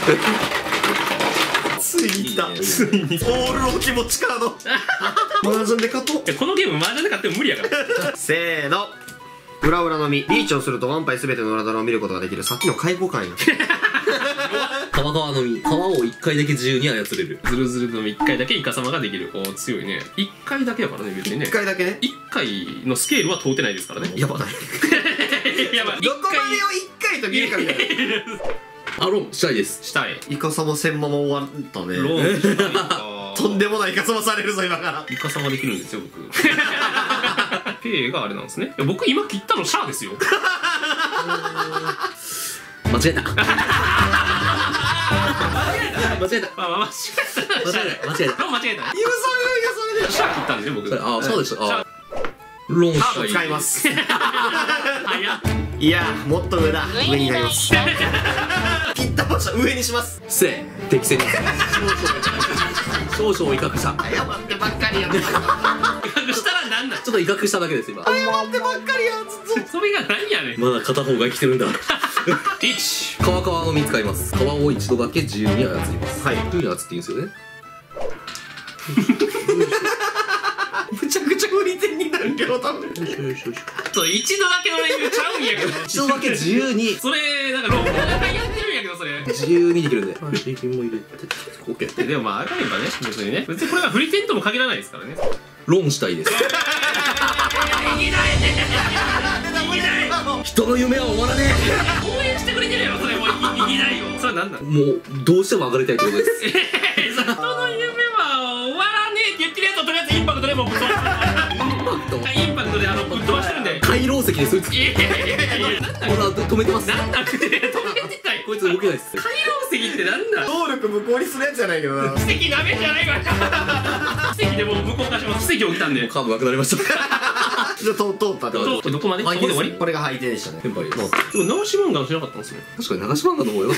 ついに来た。 いいねついにオールお気持ちカード。マージャンで勝とう。 いやこのゲームマージャンで買っても無理やから。 せーの。裏裏の実リーチをするとワンパイすべての裏ドラを見ることができる。さっきの介護官や。 川川の実、川をいっかいだけ自由に操れる。 ズルズルのいっかいだけイカ様ができる。おー強いね。いっかいだけやからね別にね。 一回だけね。 いっかいのスケールは通ってないですからね。 やばない。 やばい。 どこまでを一回と見るかみたいな。 あ、ロン、したいです。 したい。 イカサマ戦まま終わったね。 ローンしたいか。 とんでもないイカサマされるぞ今から。 イカ様できるんですよ僕。ペイがあれなんですね。いや僕今切ったのシャアですよ。 間違えた。間違えた。 まあまあ間違えた。 間違えた。間違えた。 ロン間違えたね。 いやそれでいやそれで。 シャア切ったんで僕。 あ、そうでした。あ、ロンカードしたい。 使います。 早っ。 いやもっと上だ。上になります。切った場所上にします。 せい、適正に。少々威嚇した。 謝ってばっかりやん。 したらなんだ。 ちょっと威嚇しただけです、今。 謝ってばっかりやんずっと。 それが何やねん。 まだ片方が生きてるんだ。 いち。 川川の実使います。川を一度だけ自由に操ります。 はい自由に操っていいんですよね。 むちゃくちゃ売り手になるけど多分そう一度だけのレベルちゃうんやけど一度だけ自由にそれなんかロボットやってるんやけどそれ自由にできるんでシーピンも入れて OK でもまああかんばね別にね別にこれがフリテンとも限らないですからねロンしたいです人の夢は終わらね応援してくれてるやろそれもういいないよそれなんだえもうどうしても上がりたいってことです人の夢は終わらねえって言ってるやつをとりあえずインパクトでもうぶっ飛ばしてインパクトであのぶっ飛ばしてるんで回廊石でそいついやいやいやいやなんだほら止めてますなんだ止めてたいこいつ動けないっす回廊石ってなんだ能力無効にするやつじゃないけどな奇跡なめんじゃないわ奇跡でもう無効化します奇跡起きたんでカードなくなりましたじゃあ通通ったってことどどこまではいここで終わりこれが配手でしたね先輩ですでも流し漫画のしなかったんですね確かに流し漫画の方よ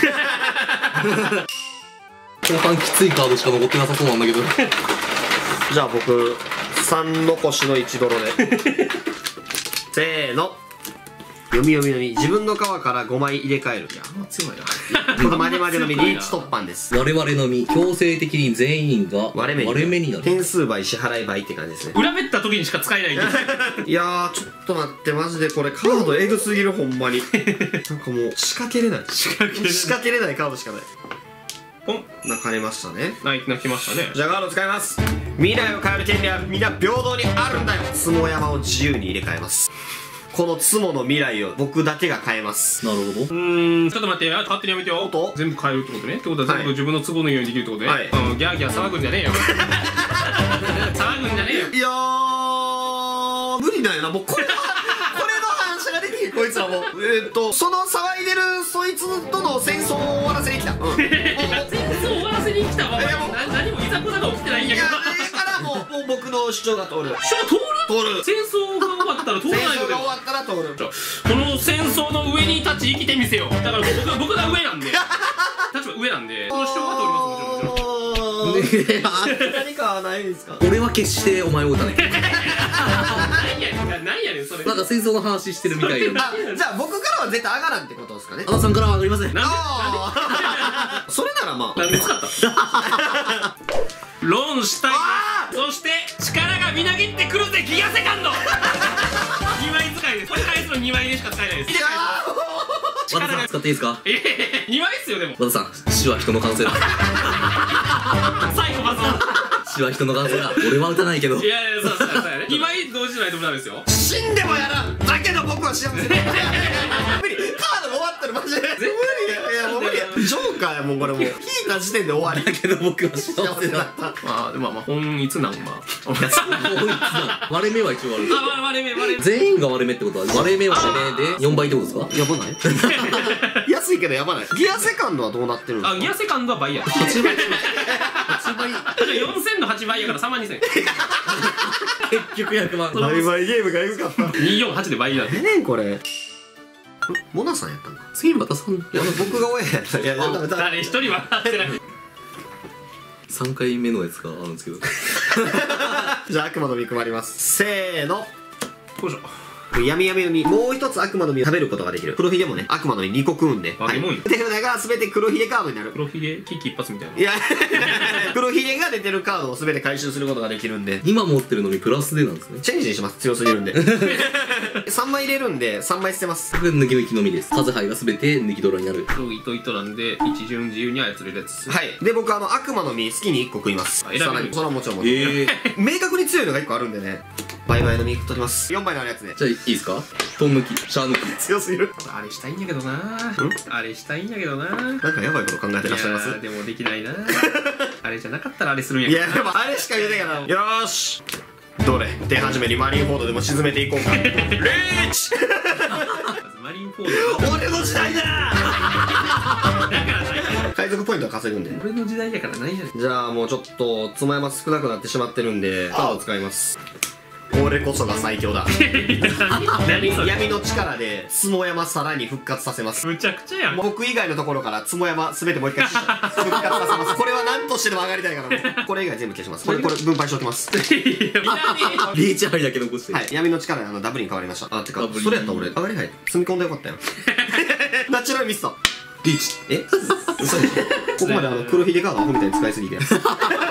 後半きついカードしか残ってなさそうなんだけどじゃあ僕さん残しのいちドロでせーの読み読み読み自分の川からごまい入れ替えるいやあんま強いなこのまでまでのみリーチ突破です我々のみ強制的に全員が割れ目割れ目になる点数倍支払い倍って感じですね裏べった時にしか使えないんでいやーちょっと待ってマジでこれカードエグすぎるほんまになんかもう仕掛けれない仕掛けれない仕掛けれないカードしかないポン泣かれましたね泣きましたねじゃあカード使います未来を変える権利はみんな平等にあるんだよつも山を自由に入れ替えますこのつもの未来を僕だけが変えますなるほどうーんちょっと待って勝手にやめてよおっと全部変えるってことねってことは全はい部自分の都合のようにできるってことね、 はいあのギャーギャー騒ぐんじゃねえよ騒ぐんじゃねえよいやー無理だよなもうこれはこれの反射ができるこいつはもうえーっとその騒いでるそいつとの戦争を終わらせに来たうんもう戦争終わらせに来たわいやもうな何もいざこざが起きてないんいややけどだからもうもう僕の主張が通るしょ通る通る戦争が終わったら通戦らないのでも争が終わったら通るこの戦争の上に立ち生きてみせよだから僕僕が上なんで立場上なんでその主張は通りますもちろんもちろんねあ何かはないですか俺は決してお前を撃たない何やねん何やねんそれなんか戦争の話してるみたいなあじゃあ僕からは絶対上がらんってことですかねあのさんからは上がりませんなんでああそれならまあなんで使ったロンしたいあそして力がみなぎってくるぜギガセカンドにまい使いですこれ返すのにまいでしか使えないですいや和田さん使っていいですかええにまいっすよでも和田さん死は人の感性だサイコパス死は人の感性だ俺は撃たないけどいやいやそうそうそうやねにまい同時じゃないとダメですよー死んでもやらんだけど僕は幸せ無理カード終わったらマジで無理やいやもう無理やジョーカーやもうこれもう引いた時点で終わりだけど僕は幸幸せだせだったまあでもまあ本一なんまあ割れ目は一応あるあ割れ目割れ目全員が割れ目ってことは割れ目割れ目でよんばいってことですかやばない安いけどやばないギアセカンドはどうなってるんですかあギアセカンドは倍やはちばいはちばいよんせんのはちばいやからさんまんにせん結局ひゃくまんバイバイゲームがエグかったにひゃくよんじゅうはちで倍やえねんこれモナさんやったんだ次和田さんいや僕が親やったいやいや多分多分誰一人笑ってないさんかいめのやつがあるんですけどじゃあ悪魔の実配りますせーのよいしょ闇闇の実もう一つ悪魔の実を食べることができる黒ひげもね悪魔の実にこ食うんで化け物よ手札が全て黒ひげカードになる黒ひげ危機一髪みたいないや黒ひげが出てるカードを全て回収することができるんで今持ってるのにプラスでなんですねチェンジにします強すぎるんでさんまい入れるんでさんまい捨てますこれ抜き抜きのみです数牌が全て抜きドラになる黒い糸糸なんで一巡自由に操れるやつですはいで僕あの悪魔の実好きにいっこ食いますあ選べるさらにそれはもちろんもちろんええ明確に強いのがいっこあるんでねバイバイの実取りますよんばいのあるやつねじゃあいいですかトン抜きシャー抜き強すぎるあれしたいんやけどなあれしたいんやけどななんかやばいこと考えてらっしゃいますやーでもできないなあれじゃなかったらあれするんやいけどやでもあれしか言うてんからよーしどれ手始めにマリンフォードでも沈めていこうかレーチまずマリンフォード俺の時代だだからないや海賊ポイントは稼ぐんで俺の時代やからないやじゃあもうちょっとつまやま少なくなってしまってるんでカードを使います俺こそが最強だ何それ闇の力でつも山さらに復活させますむちゃくちゃやん僕以外のところからつも山すべてもう一回復活させますこれは何としてでも上がりたいからこれ以外全部消しますこれこれ分配しておきますいらねリーチ針だけ残してはい闇の力であのダブルに変わりましたあてかダブルにそれやったら俺上がり牌積み込んでよかったよナチュラルミストリーチえ嘘でしょここまであの黒ひげカードアホみたいに使いすぎて危ない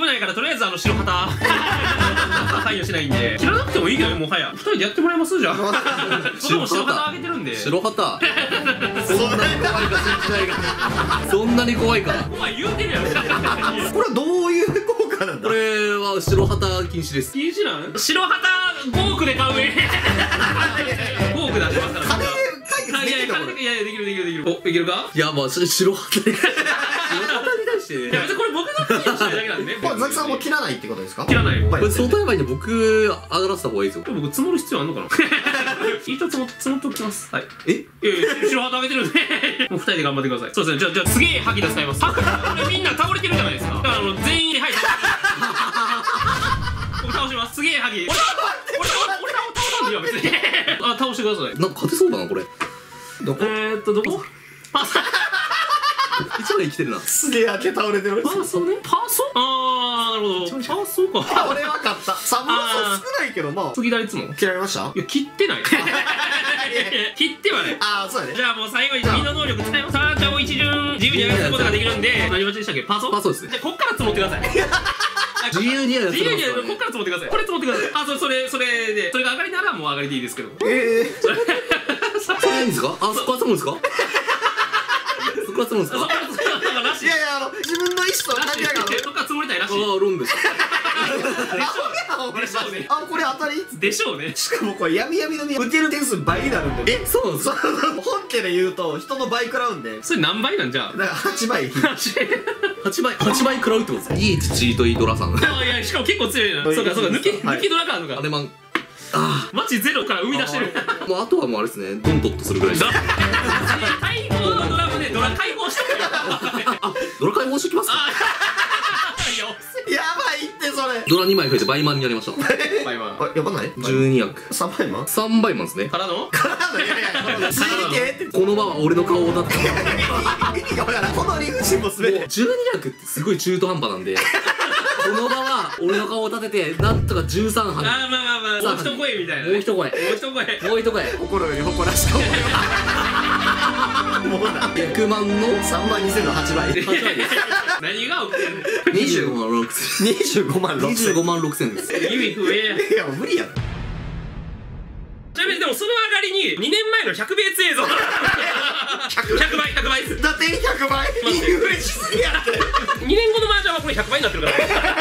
ないからとりあえずあの白旗関与しないんで切らなくてもいいけどねもはやふたりでやってもらいますじゃん僕も白旗あげてるんで白旗そんなに怖いか信じないがそんなに怖いかお前言うてるやんこれはどういう効果なんだ。 これは白旗禁止です禁止なん白旗ごおくで買うねごおく出しますから金で解決できるのこれ。 いやいやできるできるできるおいけるかいやまあし白旗で白旗に対していや別にこれ僕が禁止したいだけなんでねこれザキさんも切らないってことですか。 切らないよこれ相対場合に僕上がらせた方がいいですよ。 僕積もる必要あんのかな一つ積も積もっておきますはいえいやいや白旗あげてるんでもうふたりで頑張ってくださいそうですねじゃあじゃあすげえ吐き出使いますこれみんな倒れてるじゃないですかだからあの全員ではい僕倒しますすげえ吐き俺は俺は俺は倒さんでいいよ別にあ倒してくださいなんか勝てそうだなこれどこ。 えーっとどこパス一番生きてるな。 すげえ明け倒れてる。 パーソねパーソあーなるほどパーソか俺分かった。三分数少ないけどまあ次誰つも切られました。 いや切ってない切ってはないああそうやね。 じゃあもう最後に次の能力使いますターチャを一巡自由に操ることができるんで何待ちでしたっけパーソパーソですねじゃあこっから積もってください自由にやらせ自由にますからねこっから積もってくださいこれ積もってくださいあそれそれそれでそれが上がりならもう上がりでいいですけどええ。 それいいんですか。あそこは積むんですか。そこは積むんですか。 らしいいやいやあの自分の意思とらしい関係がある。 そっから積もりたいらしいああロンです。 でしょうねあこれ当たり。 でしょうねしかもこれ闇闇の実打てる点数倍になるんで。 えそうなんですか。 その本家で言うと人の倍食らうんで。 それ何倍なんじゃあだからはちばい。 八倍八倍食らうってことですか。いいチートイドラさん。 あいやしかも結構強いなそうかそうか抜きはい抜きドラカードかアレマン。あマジゼロから生み出してるあもうあとはもうあれですねドントッとするぐらいです。 解放のドラムでドラ解放してるよあドラ解放してきますか。 あいややばいってそれ。 ドラにまい増えて倍満になりました。 バイバあやばない。 じゅうに役三倍マン。 三倍満ですね。 からのいやいやついてって。 この場は俺の顔を立てた。 意味がわからん。この理不尽もすべて。 じゅうに役ってすごい中途半端なんでこの場は俺の顔を立ててなんとかじゅうさんはんあーまあまあまあもう一声みたいなねもう一声もう一声もう一声心より誇らしか思いは。もうな。 ひゃくまんの三万二千の八倍。 何が起きてんのにじゅうごまんろくせん二十五万六千。 にじゅうごまんろくせんです意味不明やいやもう無理やろ。 ちなみにでもその上がりににねんまえのひゃくベーツ映像ひゃくばいひゃくばいですだって百倍。インフレしすぎやって。 にねんごの麻雀はこれひゃくばいになってるから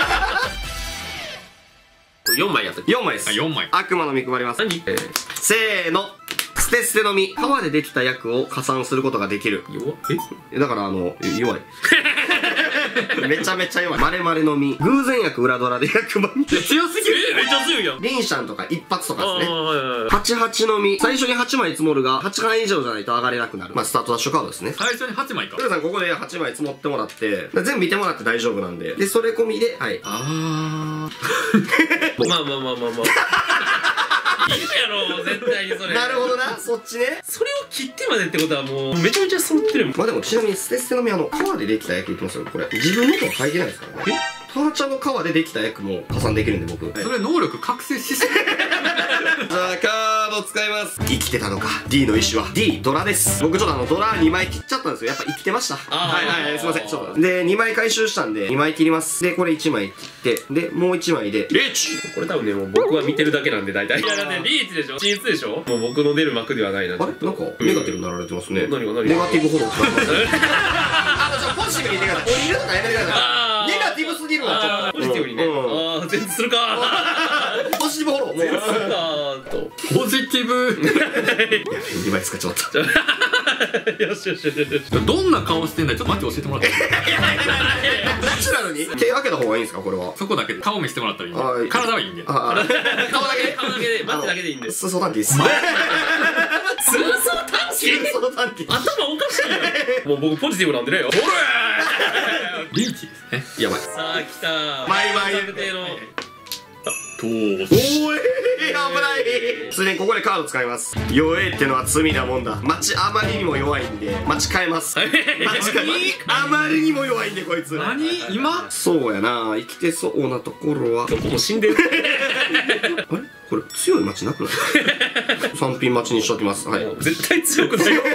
これよんまいやったっけ四枚です。 あよんまい悪魔の実配ります。 何せーの。捨て捨ての実。皮でできた役を加算することができる。 弱っだからあの弱い。めちゃめちゃ弱い。まれまれの実。偶然役裏ドラで役満。 強すぎるめっちゃ強いやんリンシャンとか一発とかですね。 あはちはちの実。最初にはちまい積もるが、はちかん以上じゃないと上がれなくなる。まあ、スタートダッシュカードですね。 最初にはちまいか皆さんここではちまい積もってもらって、全部見てもらって大丈夫なんで。で、それ込みで、はい。 あまあまあまあまあまあいるやろ絶対にそれなるほどな、そっちね。 それを切ってまでってことはもうめちゃめちゃ揃ってるもんまあでもちなみに捨て捨ての実、あの、皮でできた役いきますよ、これ。自分のとは書いてないですからね。ターチャの皮でできた役も加算できるんで、僕。 それ能力覚醒しすぎじゃあカード使います。生きてたのか。 D の意思は D ドラです。僕ちょっとあのドラにまい切っちゃったんですよ。やっぱ生きてました。はいはいはい、すいません、ちょっとでにまい回収したんでにまい切ります。でこれいちまい切って、でもういちまいでリーチ。 これ多分ねもう僕は見てるだけなんで大体いやだってリーチでしょ進出でしょもう僕の出る幕ではないなあれなんかネガティブになられてますね。 何が何がネガティブフォロー使いますあのちょっとポジティブに言ってください。降りるとかやめてくださあーい。ネガティブすぎるわちょっと。 ポジティブにねうんうんああ全然するかポジティブフォローもう全然するかーとポジティブにまい使っちゃったよしよしよしよしどんな顔してんだよちょっと待って教えてもらっていいナチュラルに手開けた方がいいんですかこれは。 そこだけで顔見せてもらったらいいんではい体はいいんでああ顔だけで顔だけでマッチだけでいいんですスーソー短期です。 スーソー短ス期ーソー短期。 頭おかしいよもう僕ポジティブなんでねほらリーチですねやばい。 さあ来たマイマイ確定のとおーい危ない。すでにここでカード使います。弱えってのは罪なもんだ。町あまりにも弱いんで町変えます。町変えます。あまりにも弱いんでこいつ。 何今そうやな、生きてそうなところは。 どこも死んでるあれこれ強い町なくないさんピン待ちにしときます。はい。 絶対強くないよ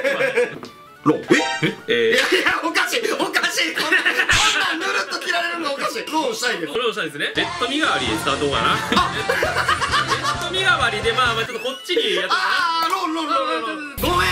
ロー。えいえやいやおかしいおかしいこんなこんなんぬるっと切られるのおかしい。ローンしたいです。 ロンしたいですね。レッド身代わりで使うとこかな。レッド身代わりでまあまあちょっとこっちにやったかああロンロンロンロンロンごめん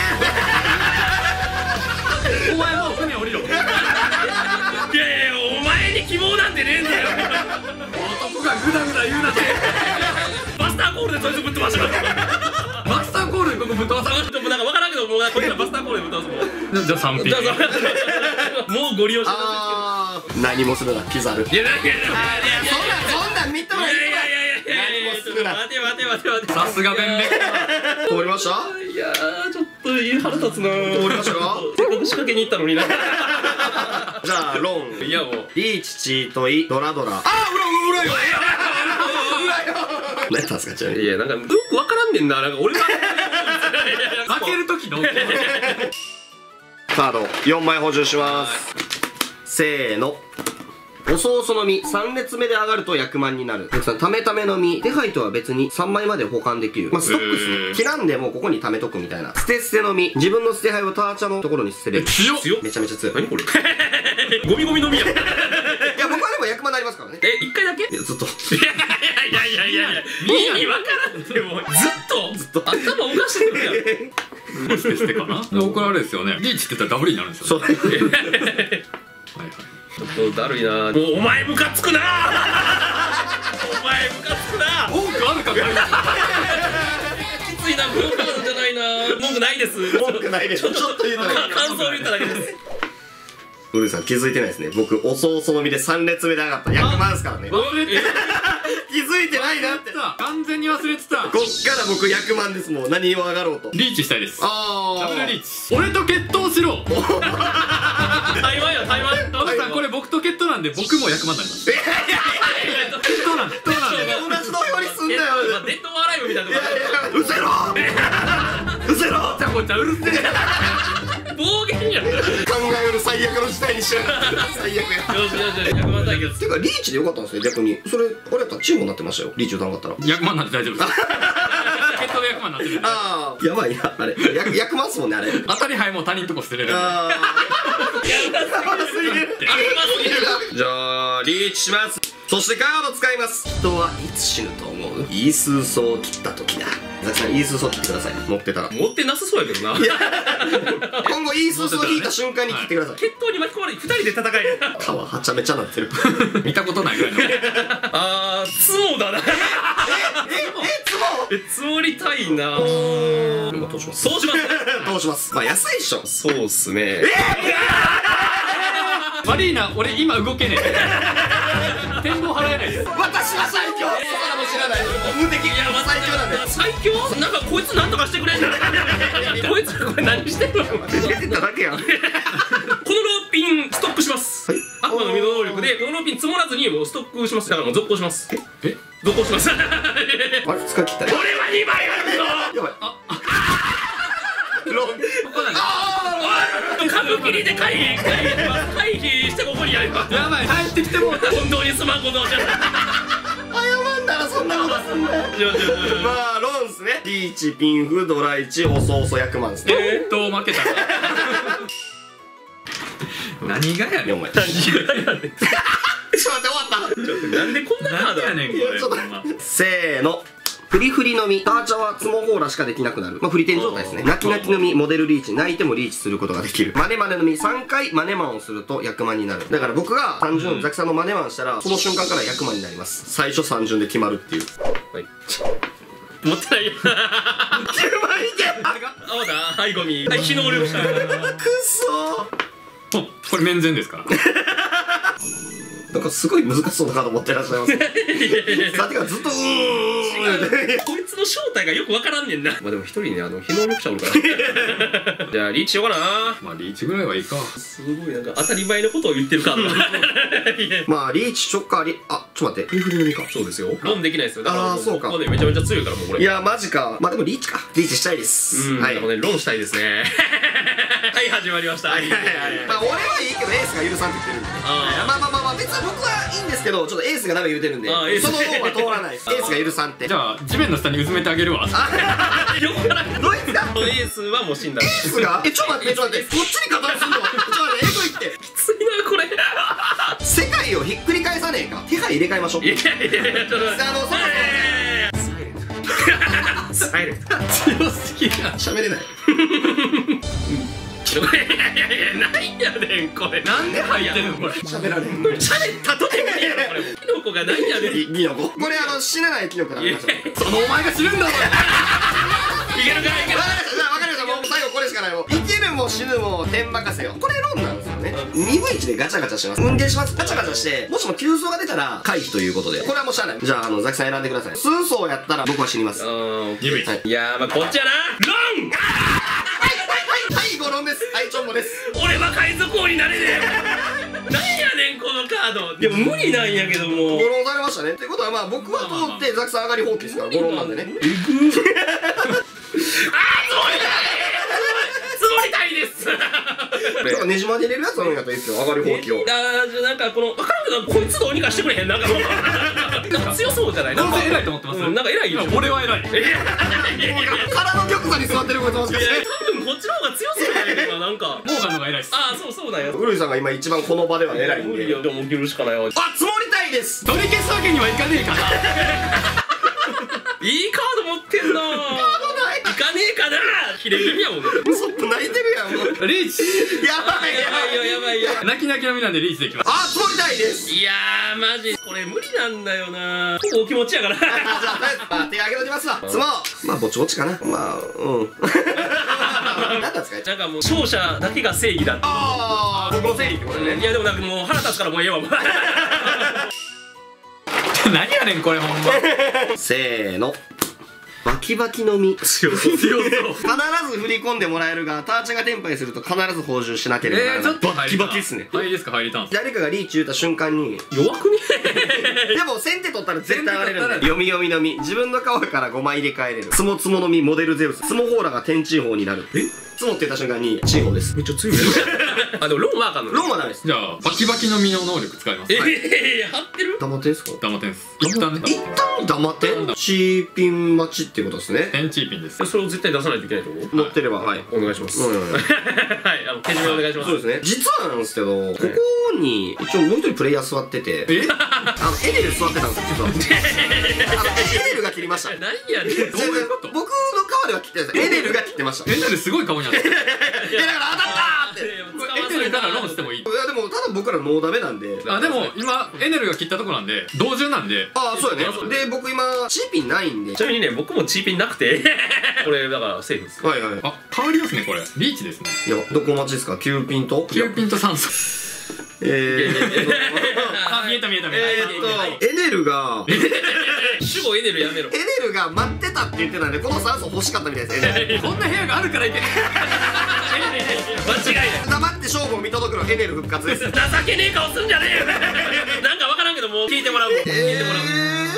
お前もう船降りろ。 な。いやいやいや、お前に希望なんてねえんだよ。 男がグダグダ言うなって。 バスターコールでそいつぶっ飛ばします。 マスターコールでここぶっ飛ばさでもなんか分からんけど、もうこいつらバスターコールでぶっ飛ばすもん。 じゃあさんぴき。 じゃあそもうご利用しあー何もするなキザル。 いやなんかいやいやそんなんそんなん認めないいやいやいやいやいや、ちょっと待て待て待て待て。 さすが弁明。 通りました？ いやーちょっと腹立つなー。 通りましたか？ せっかく仕掛けに行ったのにな。 じゃあロンいやもうリーチチートイドラドラ。あー裏裏よ裏よ。何やったんですかちなみに。 いやなんかよく分からんねんな。なんか俺が負ける時のカードよんまい補充します。せーの。おそおその実さん列目で上がると役満になる。ためための実手配とは別にさんまいまで保管できる。まあ、ストックスね。切らんでもうここに貯めとくみたいな。捨て捨ての実自分の捨て牌をターチャのところに捨てれる。 強っ。 強っ。 めちゃめちゃ強い。 何これ。ゴミゴミの実やん。いいや僕はでも役満になりますからね。 え一回だけ。 いやずっといやいやいやいやいや意味分からんってもうずっとずっと頭おかしいのやん。 もしかしてかな。僕はあれですよね。リーチって言ったらダブルになるんですよ。 そう。 はいはい。 ちょっとだるいな。もうお前ムカつくな。お前ムカつくな。 多くあるかないきついな。文句じゃないな。文句ないです。 文句ないです。ちょっと言うただけ。 感想を言っただけです。 ウルさん気づいてないですね。僕おそおその実でさん列目で上がった役満ですからね。 忘れて気づいてないなって。こ完全に忘れてた。 っから僕役満ですもん。何を上がろうと。 リーチしたいです。 あダブルリーチ。俺と決闘しろ。 台湾や台湾。 お父さんこれ僕と決闘なんで僕も役満になります。決闘なんで。決闘なんで。 同じ土俵にすんだよ。 デッドアライブみたいなとこうせろうせろ。 じゃこちゃんうるせえ。 暴言やん。よ考えうる最悪の事態にしやがって最悪や。 しよしよし、ひゃくまん対決。 てかリーチでよかったんですね逆に。それあれやったらチームになってましたよ。リーチ打たなかったら。 役満なんで大丈夫です。決闘で役満になってるんで。 ああやばいなあれ。役役満っすもんねあれ。 当たり牌も他人とこ捨てれるんで。 ああやばすぎる。やばすぎる。 じゃあリーチします。そしてカード使います。人はいつ死ぬと思う？イースーソを切った時だ。ザキさんイースーソ切ってください。持ってたら。 持ってなさそうやけどな。 いや今後イースーソ引いた瞬間に切ってください。 決闘に巻き込まれてふたりで戦える。 皮はちゃめちゃなってる。 見たことないぐらいの。 あーつもだな。 ええつもえつもりたいな。 今どうします？ そうします。 どうします？まあ安いっしょ。 そうっすね。 マリーナ俺今動けねえ。展望払えないです。 私は最強。そらも知らないのに無敵。いや最強なんだよ。 最強？なんかこいつなんとかしてくれんじゃないこいつこれ何してんの？このロ出てただけやん。 ーピンストックします。悪魔の身の能力でこのローピン積もらずにもうストックします。だからもう続行します。 え続行します。 あれ使い切ったね。 俺はにまいあるぞ。 やばい。あロンここなんだ。 株切りで回避回避します。回避してここにやります。 やばい帰ってきてもうた。 本当にすまんことをしちゃった。 謝んだらそんなことすんだよ。まあロンっすね。リーチピンフドライチおそおそ役満ですね。 どう負けたか。何がやねん。 よんまい。 何がやねん。 ちょっと待って終わった。 なんでこんなカード何やねんこれ。 ちょっとせーの。フリフリの実ターチャはツモホーラしかできなくなる。まあフリテン状態ですね。泣き泣きの実モデルリーチ泣いてもリーチすることができる。マネマネの実さんかいマネマンをすると役満になる。だから僕が単純ザキさんのマネマンしたらその瞬間から役満になります。最初さん順で決まるっていう。 はい持ってないよ。 きゅうまいいけ。 あれがあまだはいゴミ。はい非能力者。 くっそおこれ面前ですから。 ー。なんかすごい難しそうなカード持ってらっしゃいます。さてかずっとうーん。 こいつの正体がよくわからんねんな。まあでも一人ねあの非能力者おるから。じゃあリーチしようかな。 まあリーチぐらいはいいか。 すごいなんか当たり前のことを言ってるカードだ。 まあリーチショッカーリあちょっと待ってフリフリの実か。 そうですよ。ロンできないですよ。だからもあーそうかここでめちゃめちゃ強いからもうこれ。 いやマジか。まあでもリーチか。リーチしたいです。 うん。 はい。 でもねロンしたいですね。はい始まりました。 はいはいはいはい。まあ俺はいいけどエースが許さんって言ってるんで。 あーまあまあまあまあ別に僕はいいんですけどちょっとエースがダメ言うてるんであーエースその方は通らないです。エースが許さんって。 じゃあ地面の下にうずめてあげるわ。 よくわからん。 どうですか？ エースはもう死んだ。 エースがえちょっと待ってちょっと待ってこっちに加担すんのちょっと待ってえぐいって。 きついなこれ。 世界をひっくり返さねえか。手入れ替えましょう。 いやいやいやちょっと待ってあのそもサイレント強すぎる。 喋れない。 いやいやいやないやねんこれなんで入ってるのこれ。 喋られん。 喋ったとて無理やろこれキノコがないやねんいキノコ。これあの死なないキノコだから。 やいやそのお前が死ぬんだお前。 いけるかいけるわかりました。じゃあわかりました。もう最後これしかない。もう生きるも死ぬも天任せよ。これ論なんですよね。にぶいちでガチャガチャします。運転します。ガチャガチャしてもしも急走が出たら回避ということで、これはもうしゃあない。じゃああのザキさん選んでください。数走やったら僕は死にます。はいうんにぶいち。 はいいやーまあこっちやなロンはいはいゴロンです。はいチョンボです。 俺は海賊王になれねえなんやねんこのカードでも無理なんやけどもゴロンされましたね。ってことはまあ僕は通ってザキさん上がり放棄ですからゴロンなんでね。 つもりたいですなんかねじまで入れるやつあるんやったらいいですよ。上がり放棄を。 あーじゃあなんかこの分からんけどこいつどうにかしてくれへんなんかもうなんか強そうじゃないなんかどうせ偉いと思ってます。 うんなんか偉いよ俺は偉い。 いやいやいやいや空の玉座に座ってるこいつもしかして。 多分こっちの方が強そうじゃないかななんかモーガンのが偉いっす。 ああそうそうなんやウルイさんが今一番この場では偉いんで。 無理よでも切るしかないわあ、積もりたいです。 取り消すわけにはいかねえかな。 いいカード持ってんなーいかねえかなキレ気味やもんねウソップ泣いてるやんもう。 リーチ。 やばいやばいよやばいよ泣き泣きのみなんでリーチでいきます。 あ、積もりたいですいやーマジこれ無理なんだよなお気持ちやからあ、じゃあとりあえずまあ手挙げときますわ。積もう。まあぼちぼちかな。まあうん何なんですか。 なんかもう勝者だけが正義だってああ、僕のせいってことね。 いやでもなんかもう腹立つからもうええわ何やねんこれほんま。 せーの。バキバキの実。 強そう強そう必ず振り込んでもらえるが、ターチがテンパイすると必ず補充しなければならない。 えー、ちょっとバキバキっすね。 入りですか入りたんす。 誰かがリーチ言った瞬間に弱くねでも先手取ったら絶対上がれるんで。 先手読み読みの実。自分の川からごまい入れ替えれる。つもつもの実モデルゼウス。つもホーラが天地砲になる。えつもって言った瞬間に地砲です。 めっちゃ強いねあでもロンはあかんのロンはダメです。 じゃあバキバキの実の能力使います。 ええ張ってる黙ってんすか。 黙ってんす。一旦ね。 一旦黙ってチーピン待ちってことですね。 天チーピンです。 それを絶対出さないといけないと思う乗ってればはい。 お願いしますうんうんうんはいあの手締めお願いしますそうですね。実はなんですけど、ここに一応もう一人プレイヤー座ってて、 えあのエネル座ってたんですよ実は。あのエネルが切りました。 何やねんどういうこと僕の川では切ってないです。エネルが切ってました。 エンネルすごい顔になってる。 いやだから当たったーって。いエネルだからロンしてもいい。 やでもただ僕らノーダメなんで。 あでも今エネルが切ったとこなんで同順なんで。 ああそうやね。で僕今チーピンないんで。 ちなみにね僕もチーピンなくてこれだからセーフですはいはい。 あ変わりますねこれ。リーチですね。 いやどこ待ちですか。きゅうピンと。 キューピンと酸素。 えー。 あ見えた見えた見ええーっとエネルが主語エネルやめろエネルが待ってたって言ってたんでこの酸素欲しかったみたいです。エネルた。こんな部屋があるからいけない。 間違いない黙って勝負を見届くのエネル復活です。 情けねえ顔すんじゃねえよなんかわからんけどもう聞いてもらう聞いてもらう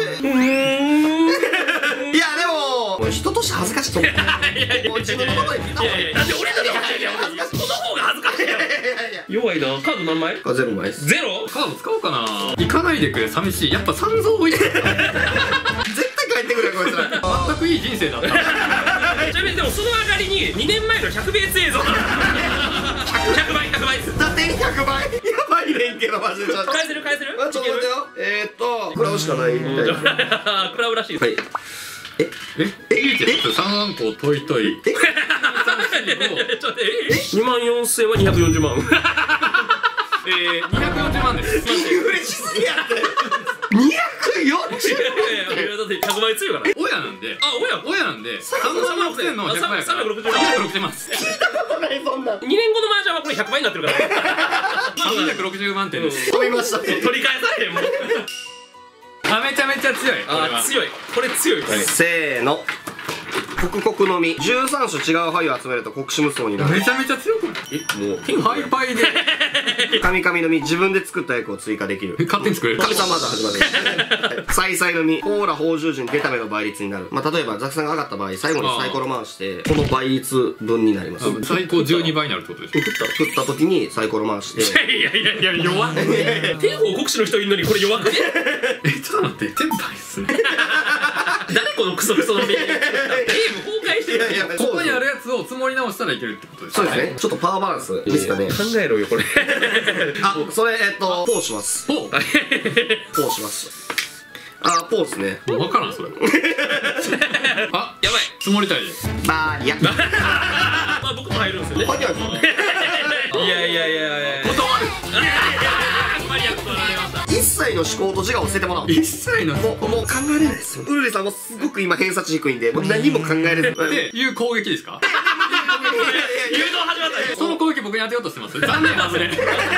いやでももう人として恥ずかしいと思う。もう自分のことで聞いた方がいい。 いやいやなんで俺らで恥ずかしいやんこの方が恥ずかしいやんいやいや弱いなカード何枚あゼロ枚です。 ゼロカード使おうかな。行かないでくれ寂しい。やっぱ三蔵置いてる。 絶対帰ってくれこいつら。 全くいい人生だった。 ちなみにでもその上がりににねんまえのひゃくベース映像ひゃくばいひゃくばいですだってひゃくばいやばいねんけどマジでちょっと返せる返せるあちょっと待ってよ。えーっと食らうしかないみたいな。 クラブらしいですはい。ええリーチです。三安歩トイトイ。 ちょっと待ってにまんよんせんはにひゃくよんじゅうまんえーにひゃくよんじゅうまんです。 インフレしすぎやってにひゃくよんじゅういやいやだってひゃくばい強いから親なんで。 あ親親なんでさんまんろくせんのひゃくばいやからさんびゃくろくじゅうさんびゃくろくじゅうまんです。 ないそんなんにねんごの麻雀はこれひゃくばいになってるからさんびゃくろくじゅうまん点です。 飛びましたね。 取り返されへんもんめちゃめちゃ強い。これはあ強いこれ強いせーの刻々の実じゅうさん種違う灰を集めると国士無双になる。 めちゃめちゃ強くない？ えもうハイパイで神々の実自分で作った役を追加できる。 え勝手に作れる。 神様と始まる。再々の実ホーラ宝珠樹に出た目の倍率になる。まあ例えばザキさんが上がった場合最後にサイコロ回してこの倍率分になります。振っ最高じゅうにばいになるってことでしょ。 た振った時にサイコロ回していやいやいや弱っ天皇国士の人いるのにこれ弱くねえちょっと待ってテンパイっすね。 誰このクソクソのゲーム崩壊してるいやいやここにあるやつをを積もり直したらいけるってことですそうね。 ですねちょっとパワーバランスですかね。 考えろよこれ。 あそれえっとポーしますほうポーしますあポーですね分からんそれ。あやばい。 積もりたいです。 バーリアまあ僕も入るんですよね。 入ってないですよねいやいやいやいや。 断る。 マリア断られました。 一切の思考と自我を捨ててもらおう。 一切のもうもう考えれないですよ。ウルリさんもすごく今偏差値低いんでもう何も考えれないでいう攻撃ですか？ 誘導始まったよ。 その攻撃僕に当てようとしてます。残念外れ。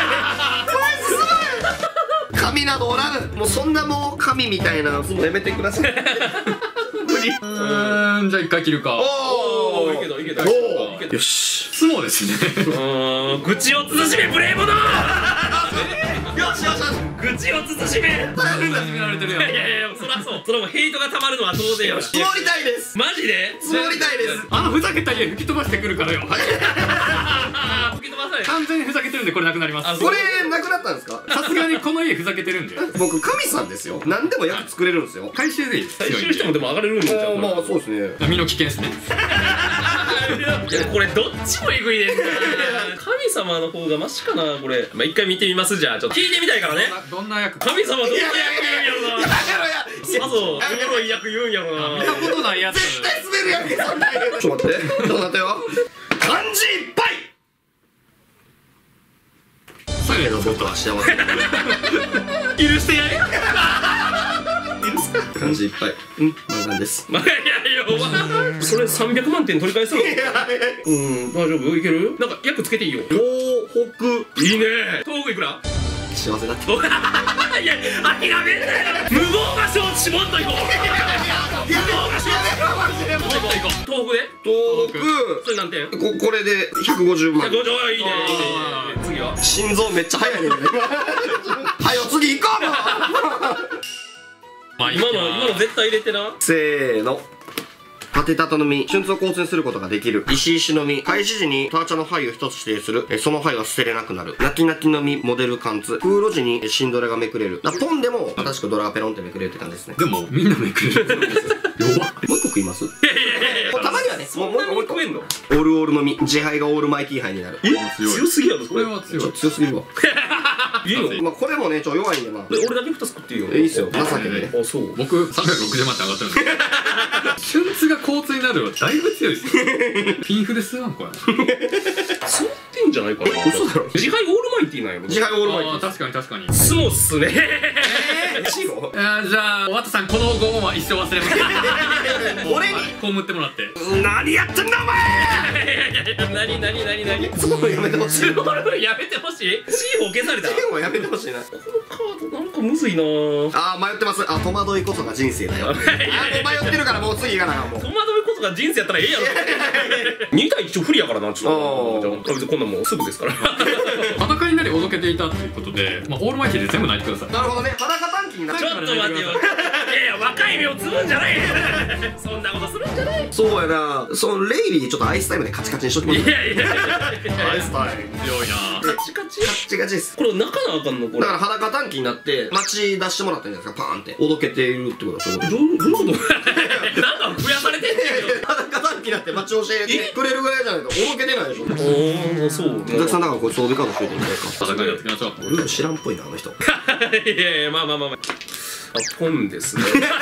神などおらぬもうそんなもう神みたいなもうやめてください無理うーんじゃあ一回切るか。 おおーいけたいけた。 おーよし相撲ですね。 うーん口を慎め無礼者。 よしよしよし口を慎め。 始められてるよ。 いやいやいやそらそう。それもヘイトがたまるのは当然よ。 積もりたいですマジで？ 積もりたいですあのふざけた家吹き飛ばしてくるからよ。 あー吹き飛ばされ。 完全にふざけてるんでこれなくなります。 これなくなったんですか？ さすがにこの家ふざけてるんで僕神さんですよ何でも役作れるんですよ回収でいい。 回収してもでも上がれるんじゃん。 まあそうですね身の危険ですね。 いやこれどっちもえぐいねんな。神様の方がマシかなこれ。まあ一回見てみますじゃあちょっと聞いてみたいからね。 どんな役か神様どんな役言うんやろな。 やめろやさぞおもろい役言うんやろな。 見たことないやつ。 絶対滑るやんけそんなちょっと待ってちょっと待ってよ漢字いっぱいサゲの僕は幸せ許してやれ。 漢字いっぱいうんまあなんですまあいやいやそれさんびゃくまんてん取り返すの。うん大丈夫いける？なんか役つけていいよ。 東北いいね。東北いくら？ 幸せだっていや諦めんなよ。無謀が承知もっといこう。無謀が承知もっといこう。東北で？ 東北それ何点？ ここれでひゃくごじゅうまんごじょういいねいいね。次は？ 心臓めっちゃ速いねんねはよ次行こうもうまあ今の今の絶対入れてな。 せーのパテタタの実春を構成することができる石石の実開始時にターチャの牌を一つ指定するえその牌は捨てれなくなる泣き泣きの実モデル貫通空路時にシンドラがめくれるだポンでも正しくドラがペロンってめくれるって感じですねでもみんなめくれる。弱っ。 もう一個食いますいやいやいやもうたまにはねもうもう一個もう一個食えんの？ オールオールの実自敗がオールマイティー杯になるえ強すぎやろこれは強いちょっと。強すぎるわいいの？ まあこれもねちょ弱いんでまあで俺だけふたつ食っていいよ。 えいいっすよ情けねあそう僕さんびゃくろくじゅうまんって上がってるんですよ。春津が交通になるのはだいぶ強いですよ。ピンフで吸わんこれ。 そうってんじゃないかな。 嘘だろ自敗オールマイティーなんやろ。 自敗オールマイティあー確かに確かに。 相撲っすね。 ーしいのえーじゃあワットさんこのご恩は一生忘れません。 俺に葬ってもらって。 何やってんだお前なになになになに。 そこやめてほしいスロールやめてほしい。シーフォー消された。こでもやめてほしいなのカードなんかむずいなぁ。 あー迷ってますあ戸惑いこそが人生だよあーもう迷ってるからもう次行かなもう戸惑うことが人生やったらええやろ。に対いち不利やからなちょっと。じゃあ別にこんなんもうすぐですから。 裸になりおどけていたっていうことで、まあ、オールマイティで全部泣いてください。 なるほどね裸短期になっちちょっゃうと待ってよ。いやいや若い目をつぶんじゃない。そんなことするんじゃない。 そうやなそのレイリーちょっとアイスタイムでカチカチにしときますいやいやいやアイスタイム強いな。 カチカチ。 カッチカチですこれ泣かなあかんのこれ。 だから裸短期になって街出してもらったんじゃないですかパーンっておどけているってことはそういうことどうどういうことなんか増やされてんねんけど。 裸短期になって街教えてくれるぐらいじゃないとおどけてないでしょおおそうザクさんだからこれ装備カードしといていいんじゃないですか戦いやってきましょう。 俺も知らんっぽいなあの人いやいやまあまあまあまああポンですね。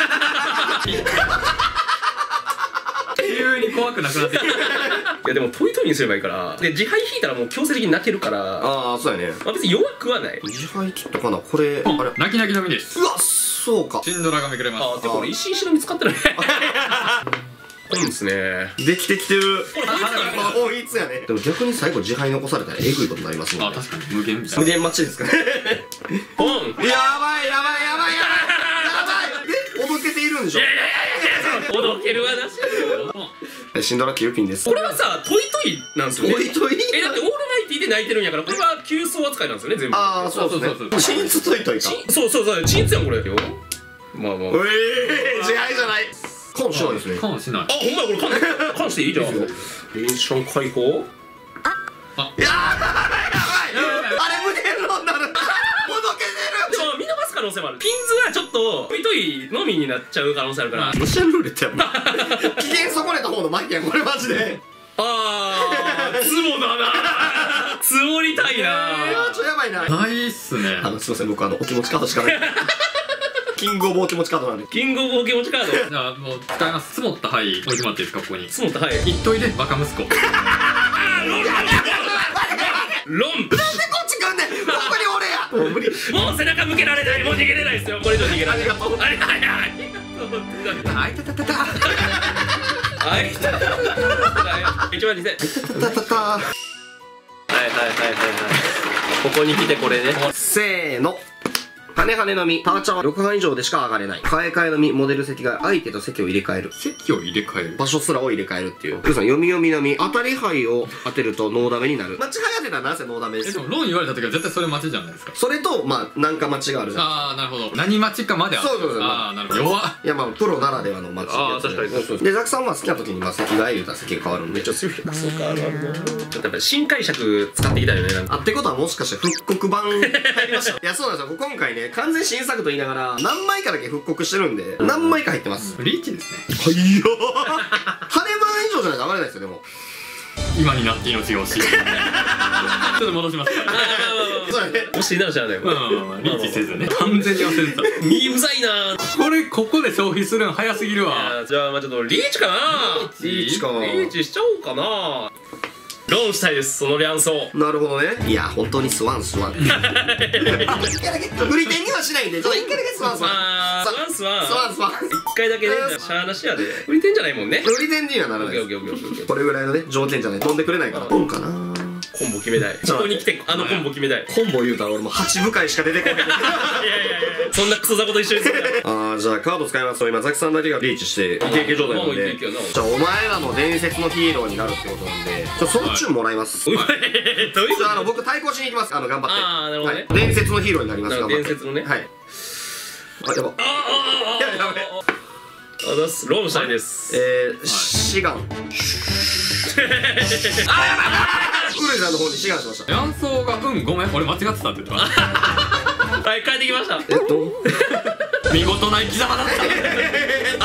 急に怖くなくなってきた。 いやでもトイトイにすればいいからで自敗引いたらもう強制的に泣けるからああそうやねまあ別に弱くはない。 自敗切ったかなこれあれ泣き泣きの実です。 うわそうかシンドラがめくれます。 あでこれ石石の実使ってない。ポンですね。 できてきてるこれポイントだね。 魔法いつやねでも逆に最後自敗残されたらえぐいことになりますもんねあ確かに無限みたい無な。 限待ちですかねポン。 やばいやばいやばいやばいやばいでおどけているんでしょおどけるはなしだよ。 シンドラキルピンですこれはさトイトイなんですよね。 トイトイえだってオールマイティで泣いてるんやからこれは急走扱いなんですよね全部。 ああそうですそうそうねチンツトイトイかちそうそうそうチンツやんこれよ。まあまあ。 ええ自敗じゃないコンしないですねかもしない。 あほんまやこれ関関していいじゃん。レンション解放。 やばいやばいあれ無限ローになるおどけてるでも見逃す可能性もある。ピンズはちょっとトイトイのみになっちゃう可能性あるから。 ロシアンルーレットやもん危険損ねた方の負けやんこれマジであー、ツモだな積もりたいなえー、ちょっとやばいな。 ないっすね。 あの、すいません、僕あの、お気持ちカードしかない。キングオブお気持ちカードなんで。 キングオブお気持ちカードじゃあもう使います。積もった灰置いてもらっていいですか、ここに。 積もったはい言っといでバカ息子。 ロンなんでこっち来んねん。ここに俺や。もう無理。 もう背中向けられない、もう逃げれないですよ、これ以上逃げられない。 ありがとうありがとう。 あいたたたた。 あいたたたた。一万二千。 たたた。 はいはいはいはいはい。ここに来てこれね。 せーの。羽羽のみ、パーチャーはろくはん以上でしか上がれない。替え替えのみ、モデル席が相手と席を入れ替える。 席を入れ替える。 場所すらを入れ替えるっていう。ルーさん、読み読みのみ、当たり牌を当てるとノーダメになる。間違い当てたらなぜノーダメでえ、 すか。 でもロン言われた時は絶対それ待ちじゃないですか。 それと、まあ、なんか待ちがあるじゃん。 ああ、なるほど。何待ちかまでは。 そうそうそうああ、なるほど。弱っ。 いや、まあ、プロならではの待ち。 あー確かにそうそうで、ザクさんは好きな時に、まあ、席が入れたら席が変わるんで、めっちゃ強い。そうか、なるほど。 ちょっとやっぱり新解釈使っていきたいよね、なんか。 あってことはもしかして復刻版入りました。いや、そうなんですよ。今回ね、完全新作と言いながら、何枚かだけ復刻してるんで、何枚か入ってます。 リーチですね。 はいよー。羽番以上じゃないと上がれないですよ、でも。 今になって命が欲しい。ちょっと戻します。 そうだね。 欲しいならしゃあないまあまあまあリーチせずね。完全に忘れてた。 身うざいなこれここで消費するの早すぎるわ。 あーじゃあまあちょっとリーチかなリーチかな。 リーチしちゃおうかな。ロンしたいです、その両層。 なるほどね。いや、本当にスワンスワン。一回だけ。売り手にはしないんで、ちょっと一回だけスワンスワン。 あー、スワンスワン。 スワンスワン。 一回だけね、シャーなしやで。売りてんじゃないもんね。 売り手にはならないオッケーオッケーオッケーオッケー。 これぐらいのね、条件じゃないと飲んでくれないから。本かな。 コンボ決めたい。ここに来て、あのコンボ決めたい。 コンボ言うたら俺も八部会しか出てこない。 いやいやいやそんなクソ雑魚と一緒にするから。 あー、じゃあカード使いますと今ザキさんだけがリーチしてイケイケ状態なんもうで、 イケイケやなじゃあお前らの伝説のヒーローになるってことなんで、ちょそのチューンもらいます。 どういうこじゃああの僕対抗しに行きます。あの頑張って。 あーなるほどねはい伝説のヒーローになります。 なるほど頑張って伝説のねはい。あ、やば。 とああやべやべあざっす。ロンしたいです。 えー、志願。ウルイさんの方に志願しました。 ヤンソーがうんごめん俺間違ってたって言ってた。 はい、帰ってきました。 えっと見事な生き様だった。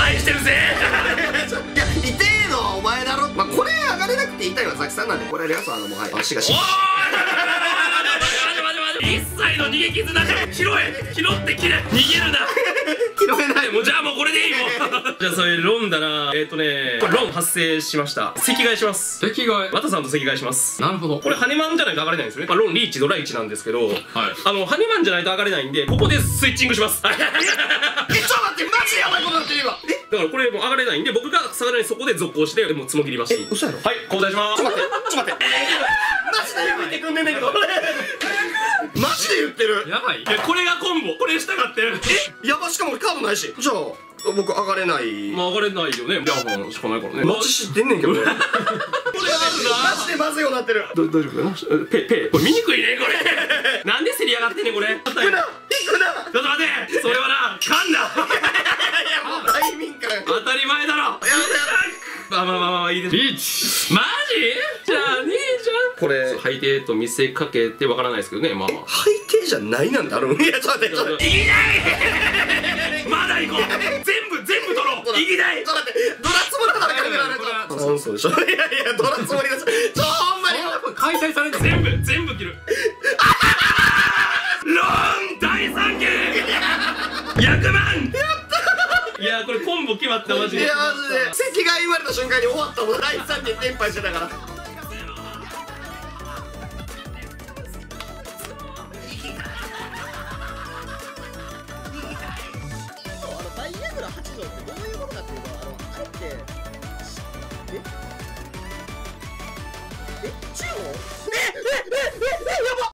愛してるぜいや、痛えのはお前だろ。まあこれ上がれなくて痛いのはザキさんなんで、これやります。あのもうはい足がしおーい待て待て待て待て一切の逃げ傷なし。拾え拾って切れ逃げるな拾えない。 もうじゃあもうこれでいいもんじゃあそれロンだな。えっとねこれロン発生しました。席替えします。 席替え。 ワタさんと席替えします。 なるほど。 これハネマンじゃないと上がれないんですよね。まあ、ロンリーチドライチなんですけど、 はい。 あのハネマンじゃないと上がれないんで、ここでスイッチングしますえ、ちょっと待って、マジでやばいことになってる今。え、 だからこれもう上がれないんで、僕がさらにそこで続行してもうつもぎりますし。 嘘やろ。 はい交代します。 ちょっと待って、ちょっと待って。マジでやめてくんねんねんけど。マジで言ってる。 やばい。 いやこれがコンボ、これしたがってる。 え、やば、しかも俺カードないし。じゃあ僕上がれない。 まあ上がれないよね。ギャーフォンしかないからね。 マジ知ってんねんけど。これこれあるマジでまずいようになってる。ど大丈夫かな。 ペペこれ見にくいねこれなんで競り上がってんねんこれ。ちょっと行くな、行くな。 待ってそれはな噛んだいやもう大民間。や当たり前だろ。 だやだ。 まあまあまあまあいいです。 リーチ。 マジじゃあねえじゃん。 これ最低と見せかけてわからないですけどね。まあ最低じゃないなんだろう。いやちょっと待って、ちょっと待って。 いきないまだ行こう。全部全部取ろう。いきない。 ちょっと待って、ドラツモだからかけられた。そうそうでしょ。いやいや、ドラツモリです。ちょ、ほんまに。 開催されて全部全部切る。ロン大三球役満。いやこれコンボ決まったマジで。 いやマジで席が言われた瞬間に終わったもん。大さんけん連敗してたから。